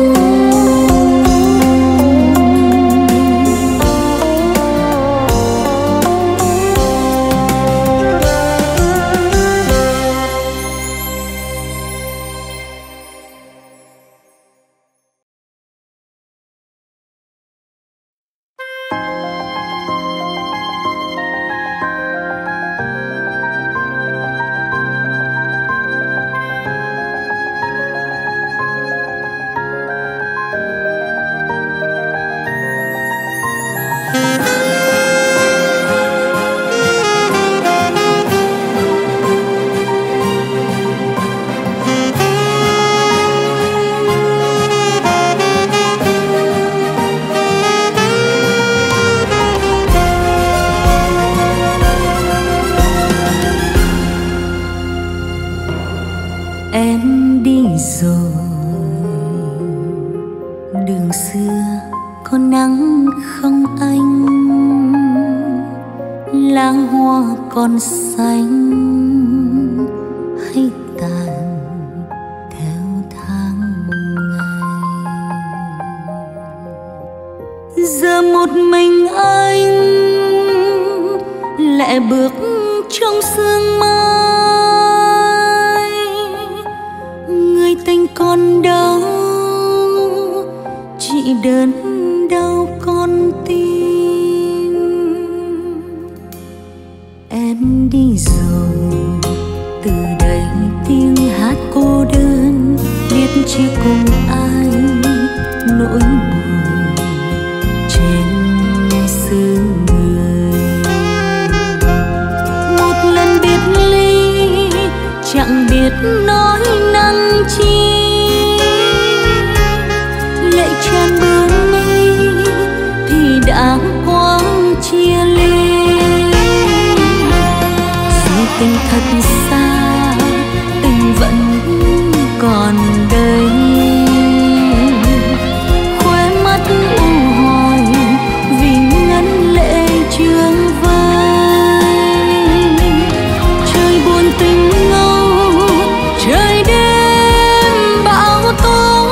Em đi rồi, đường xưa có nắng không anh? Lá hoa còn xanh hay tàn theo tháng ngày? Giờ một mình anh lẻ bước trong sương mai, người tình còn đâu chỉ đớn đau con tim. Em đi rồi, từ đây tiếng hát cô đơn biết chia cùng ai nỗi buồn trên xứ người. Một lần biệt ly chẳng biết nói năng chi, lệ tràn bướm mi thì đã quá chia ly. Dù tình thật xa, tình vẫn còn đây, khóe mắt u hoài vì ngân lệ trường vơi. Trời buồn tình ngâu, trời đêm bão tố,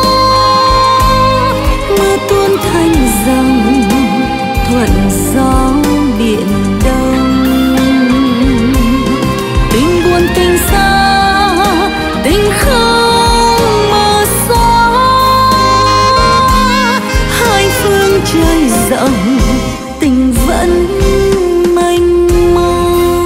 mưa tuôn thành dòng thuận gió biển đông. Tình buồn tình xa, tình không mờ xóa, hai phương trời rộng tình vẫn mênh mông.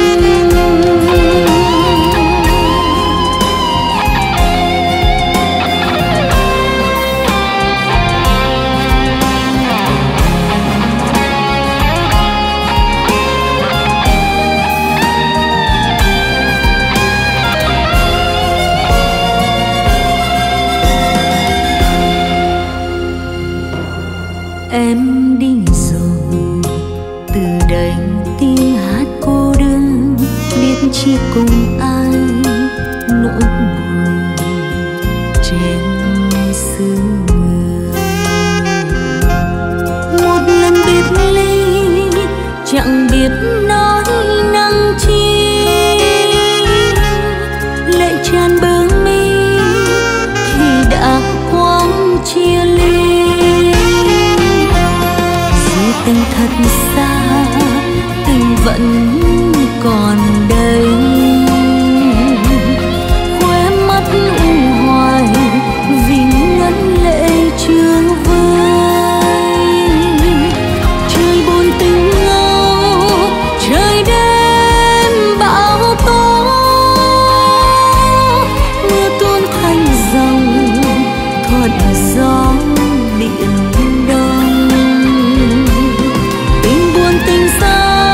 Em đi rồi, từ đây tiếng hát cô đơn biết chia cùng ai nỗi buồn trên xứ người. Một lần biệt ly chẳng biết nói năng chi, lệ tràn bờ mi thì đã quá chia ly. Tình thật xa, tình vẫn còn đây, khóe mắt u hoài vì ngân lệ trường vơi. Trời buồn tình ngâu, trời đêm bão tố, mưa tuôn thành dòng thuận gió biển đông. Tình buồn tình xa,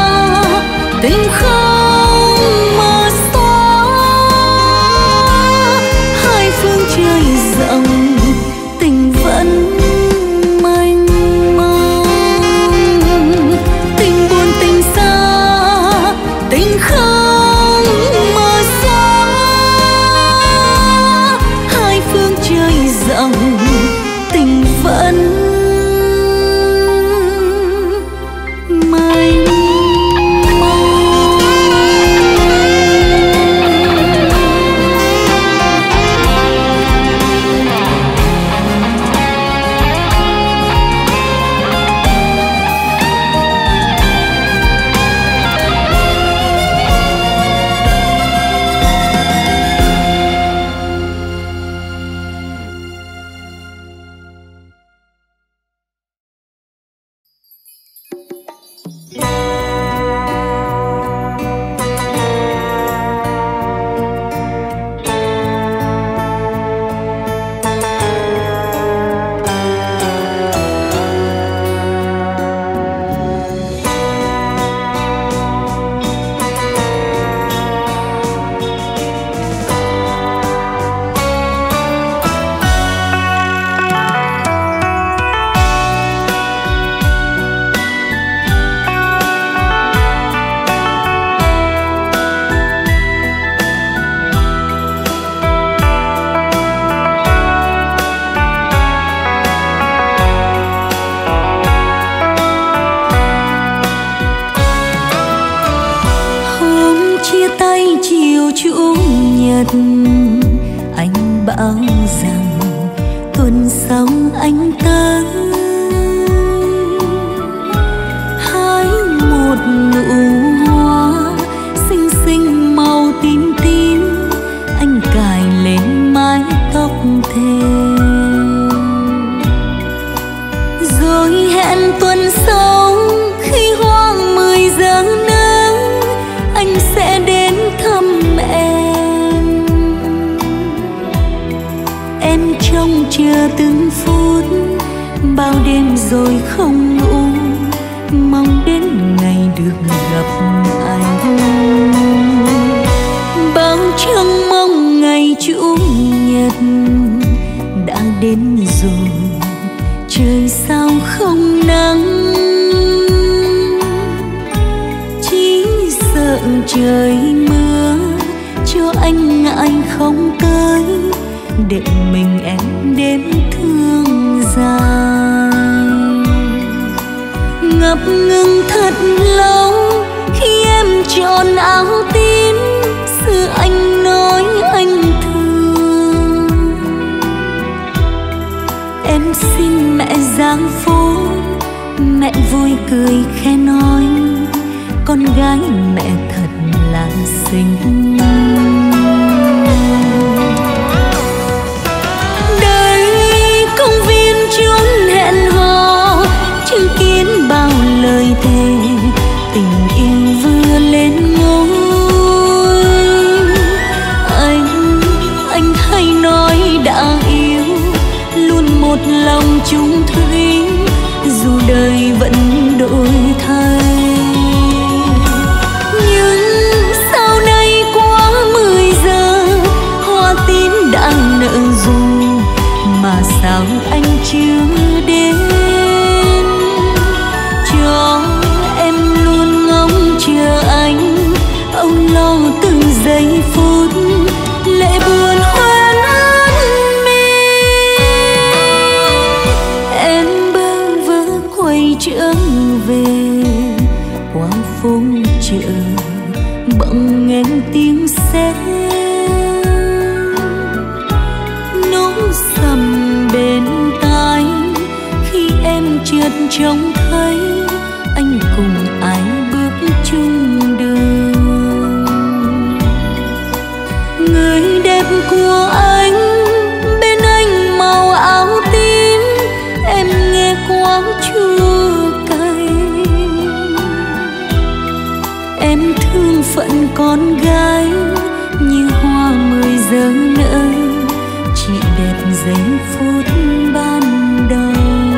chiều chủ nhật anh bảo rằng tuần sau anh tới hái một nụ hoa xinh xinh màu tím tím, anh cài lên mái tóc thề rồi hẹn tuần sau khi hoang mười giờ nắng anh sẽ đến thăm em. Em trông chờ từng phút bao đêm rồi không ngủ, mong đến ngày được gặp anh. Bao trông mong ngày chủ nhật đã đến rồi, trời sao không nắng, chỉ sợ trời mưa cho anh ngại không tới, để mình em đêm thương dài. Ngập ngừng thật lâu khi em chọn áo tím, xưa anh nói anh thương. Em xin mẹ giang phố, mẹ vui cười khẽ nói con gái mẹ thật là xinh. Đây công viên chốn hẹn hò, chứng kiến bao lời thề, tình yêu vừa lên ngôi. Anh, anh hay nói đã yêu, luôn một lòng chung thủy, dù đời vẫn đổi thay. Nhưng sau này quá mười giờ, hoa tím đã nở rồi, mà sao anh chưa đến? Cho em luôn ngóng chờ anh, âu lo từng giây phút, lệ buồn hoen ướt mi. Em bơ vơ quay trở về qua phố chợ, bỗng nghe tiếng xe nổ sầm bên tai, khi em chợt trông thấy anh cùng ai bước chung đường. Người đẹp của anh bên anh màu áo tím, em nghe quá chua cay. Em thương phận con gái như hoa mười giờ nở, chỉ đẹp giây phút ban đầu.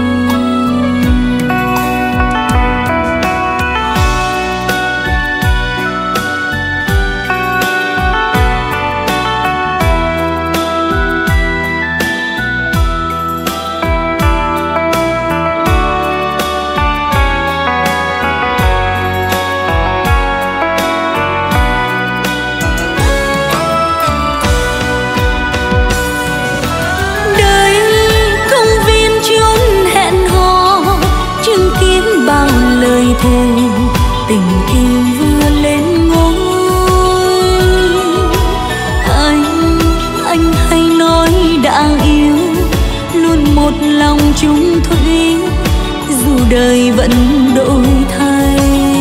Thề tình yêu vừa lên ngôi. Anh, anh hay nói đã yêu, luôn một lòng chung thủy, dù đời vẫn đổi thay.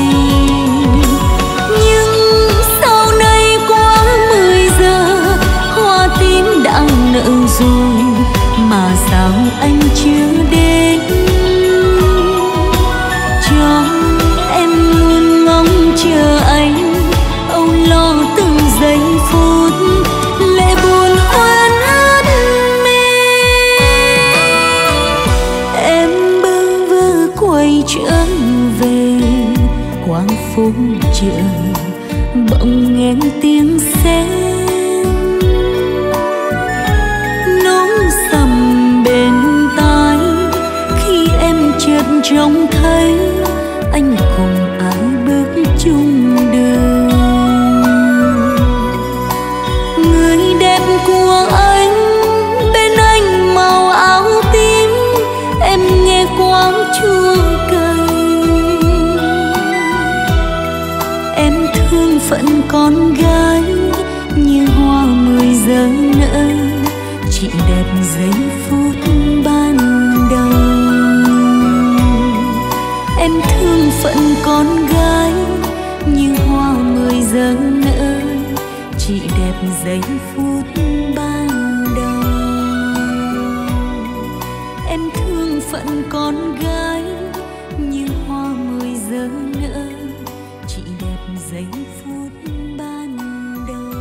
Nhưng sau này quá mười giờ, hoa tím đã nở rồi, mà sao anh chưa đến? Cho em luôn ngóng chờ anh, âu lo từng giây phút, lệ buồn hoen ướt mi. Em bơ vơ quay trở về qua phố chợ, bỗng nghe tiếng xe nổ sầm bên tai, khi em chợt trông thấy anh cùng ai bước chung đường. Người đẹp của anh bên anh màu áo tím, em nghe quá chua cay. Em thương phận con gái như hoa mười giờ nở, chỉ đẹp giây phút ban đầu. Em thương phận con gái như hoa mười giờ nở, chỉ đẹp giây phút ban đầu. Em thương phận con gái như hoa mười giờ nở, chỉ đẹp giây phút ban đầu.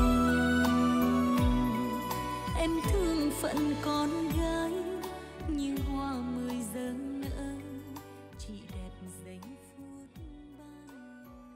Em thương phận con gái như hoa mười giờ nở, chỉ đẹp giây phút ban đầu.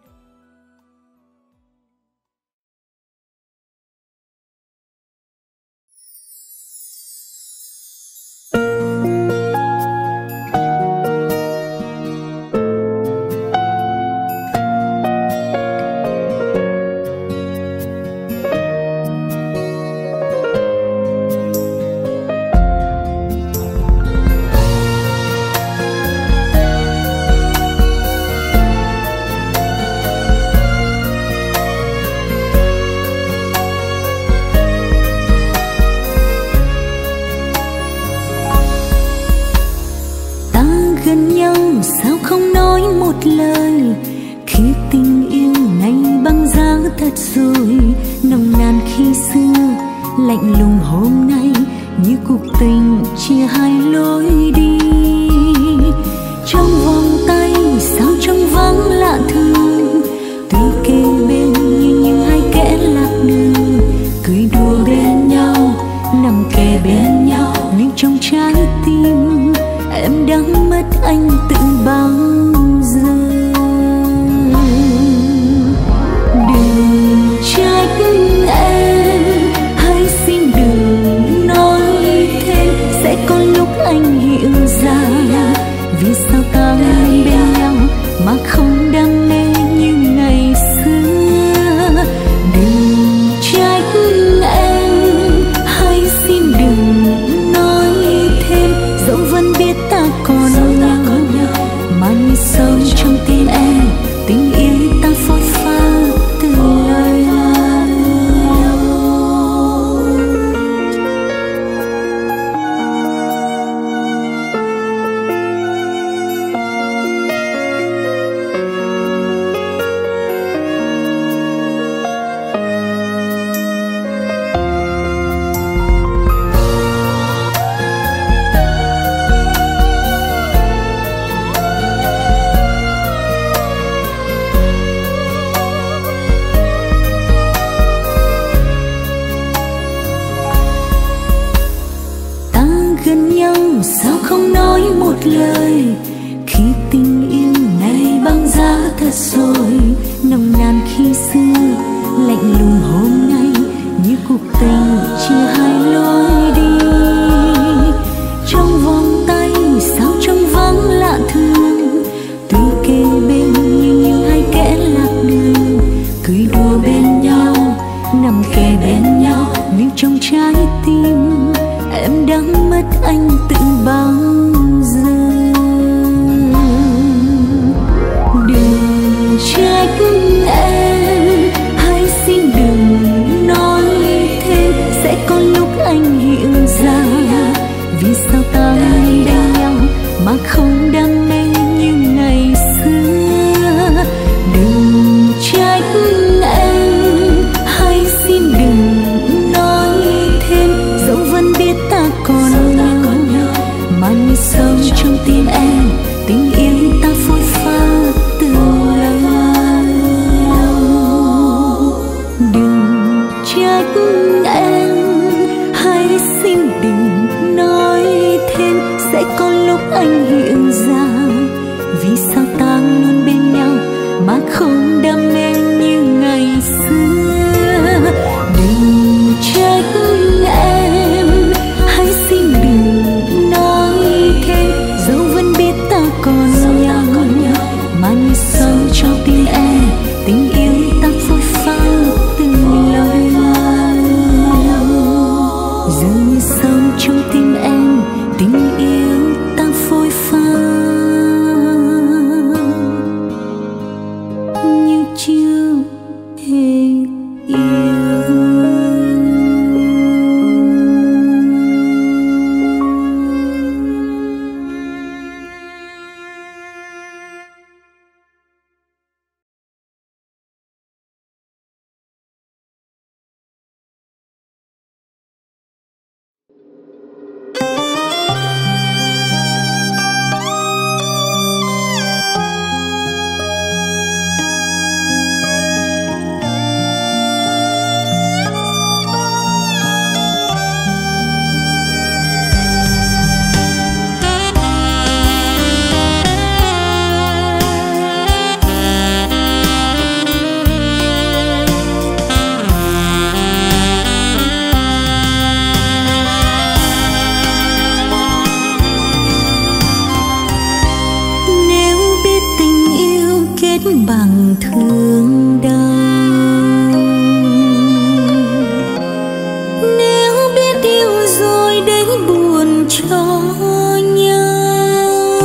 Lời khi tình yêu này băng giá thật rồi, nồng nàn khi xưa lạnh lùng hôm nay như cuộc tình chia hai lối đi. Trong vòng tay sao trong vắng lạ thường, tuy kề bên như những hai kẻ lạc đường, cười đùa bên nhau nằm kề bên nhau, nhưng trong trái tim em đã mất anh tự bao giờ. Đừng trách em, hãy xin đừng nói thêm, sẽ có lúc anh hiểu ra vì sao ta bên nhau mà không đam mê như ngày xưa. Đừng trách em, hãy xin đừng nói thêm, dẫu vẫn biết ta còn nhau mà như sâu trong tim em tình yêu ta phôi pha từ lời lời. Khi tình yêu này băng giá thật rồi, nồng nàn khi xưa lạnh lùng hôm nay như cuộc tình chia hai lối đi. Trong vòng tay sao trong vắng lạ thường, tuy kề bên như những hai kẻ lạc đường, cười đùa bên nhau nằm kề bên nhau, nhưng trong trái tim em đã mất anh tự bao giờ. Đừng trách em, hãy xin đừng nói thêm, sẽ có lúc anh hiểu ra vì sao ta bên nhau mà không đam mê như ngày xưa. Đừng trách em, hãy xin đừng nói thêm, dẫu vẫn biết ta còn nhau mà như sâu trong tim em tình yêu ta phôi pha từ lâu. Đừng trách em, hãy xin đừng nói thêm, sẽ có lúc anh hiểu ra vì sao ta luôn bên nhau mà không đam mê như ngày xưa. Đừng trách em, hãy xin đừng nói thêm, dẫu vẫn biết ta còn nhau mà như sâu trong tim em tình yêu ta phôi pha từ lời. Dường sâu trong tim em tình yêu ta phôi pha như bằng thương đau. Nếu biết yêu rồi đến buồn cho nhau,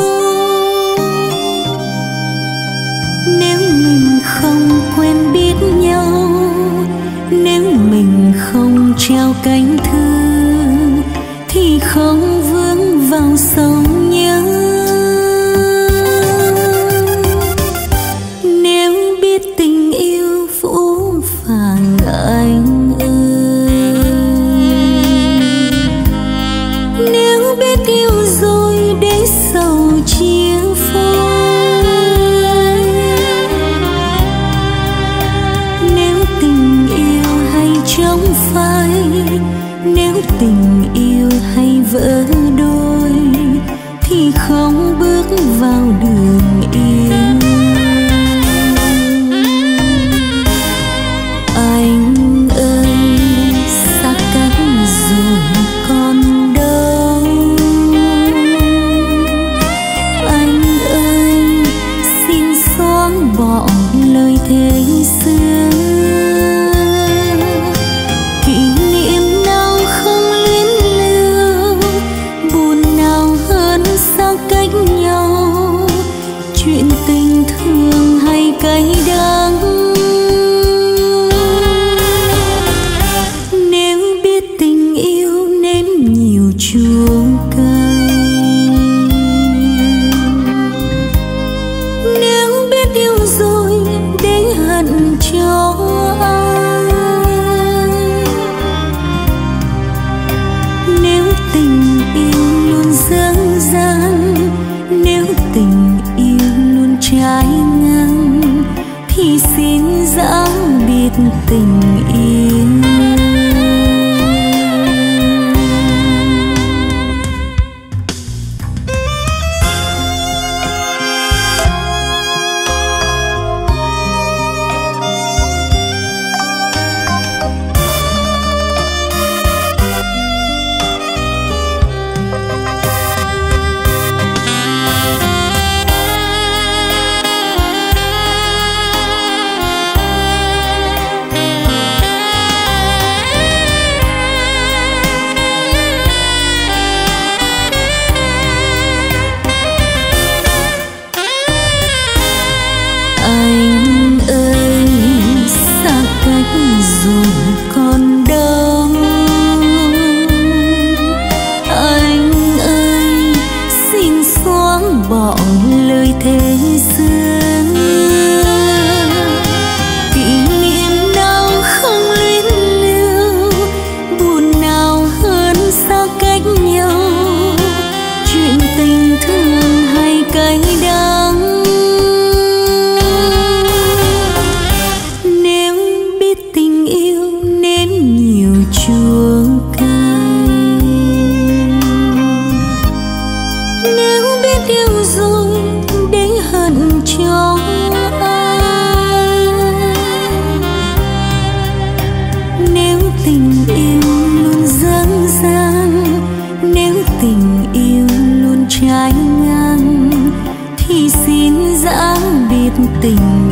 nếu mình không quen biết nhau, nếu mình không trao cánh thư thì không vướng vào sóng nhớ. Anh ơi, nếu biết yêu rồi để sầu chia phôi, nếu tình yêu hay trong phai, nếu tình yêu hay vỡ đôi thì không bước vào đường yêu. Anh ơi, xa cách rồi còn đâu. Anh ơi, xin xóa bỏ lời thề xưa. Kỷ niệm nào không luyến lưu, buồn nào hơn xa cách nhau. Chuyện tình thương hay cay đắng, chua cay. Nếu biết yêu rồi để hận cho ai, nếu tình yêu luôn dâng dang, nếu tình yêu luôn trái ngang thì xin dã biệt tình yêu. Anh ơi, xa cách rồi còn đâu. Anh ơi, xin xóa bỏ lời thề xưa. Kỷ niệm nào không luyến lưu, buồn nào hơn xa cách nhau. Chuyện tình thương hay cay đắng, chua cay. Nếu biết yêu rồi để hận cho ai, nếu tình yêu luôn dâng dang, nếu tình yêu luôn trái ngang thì xin dã biệt tình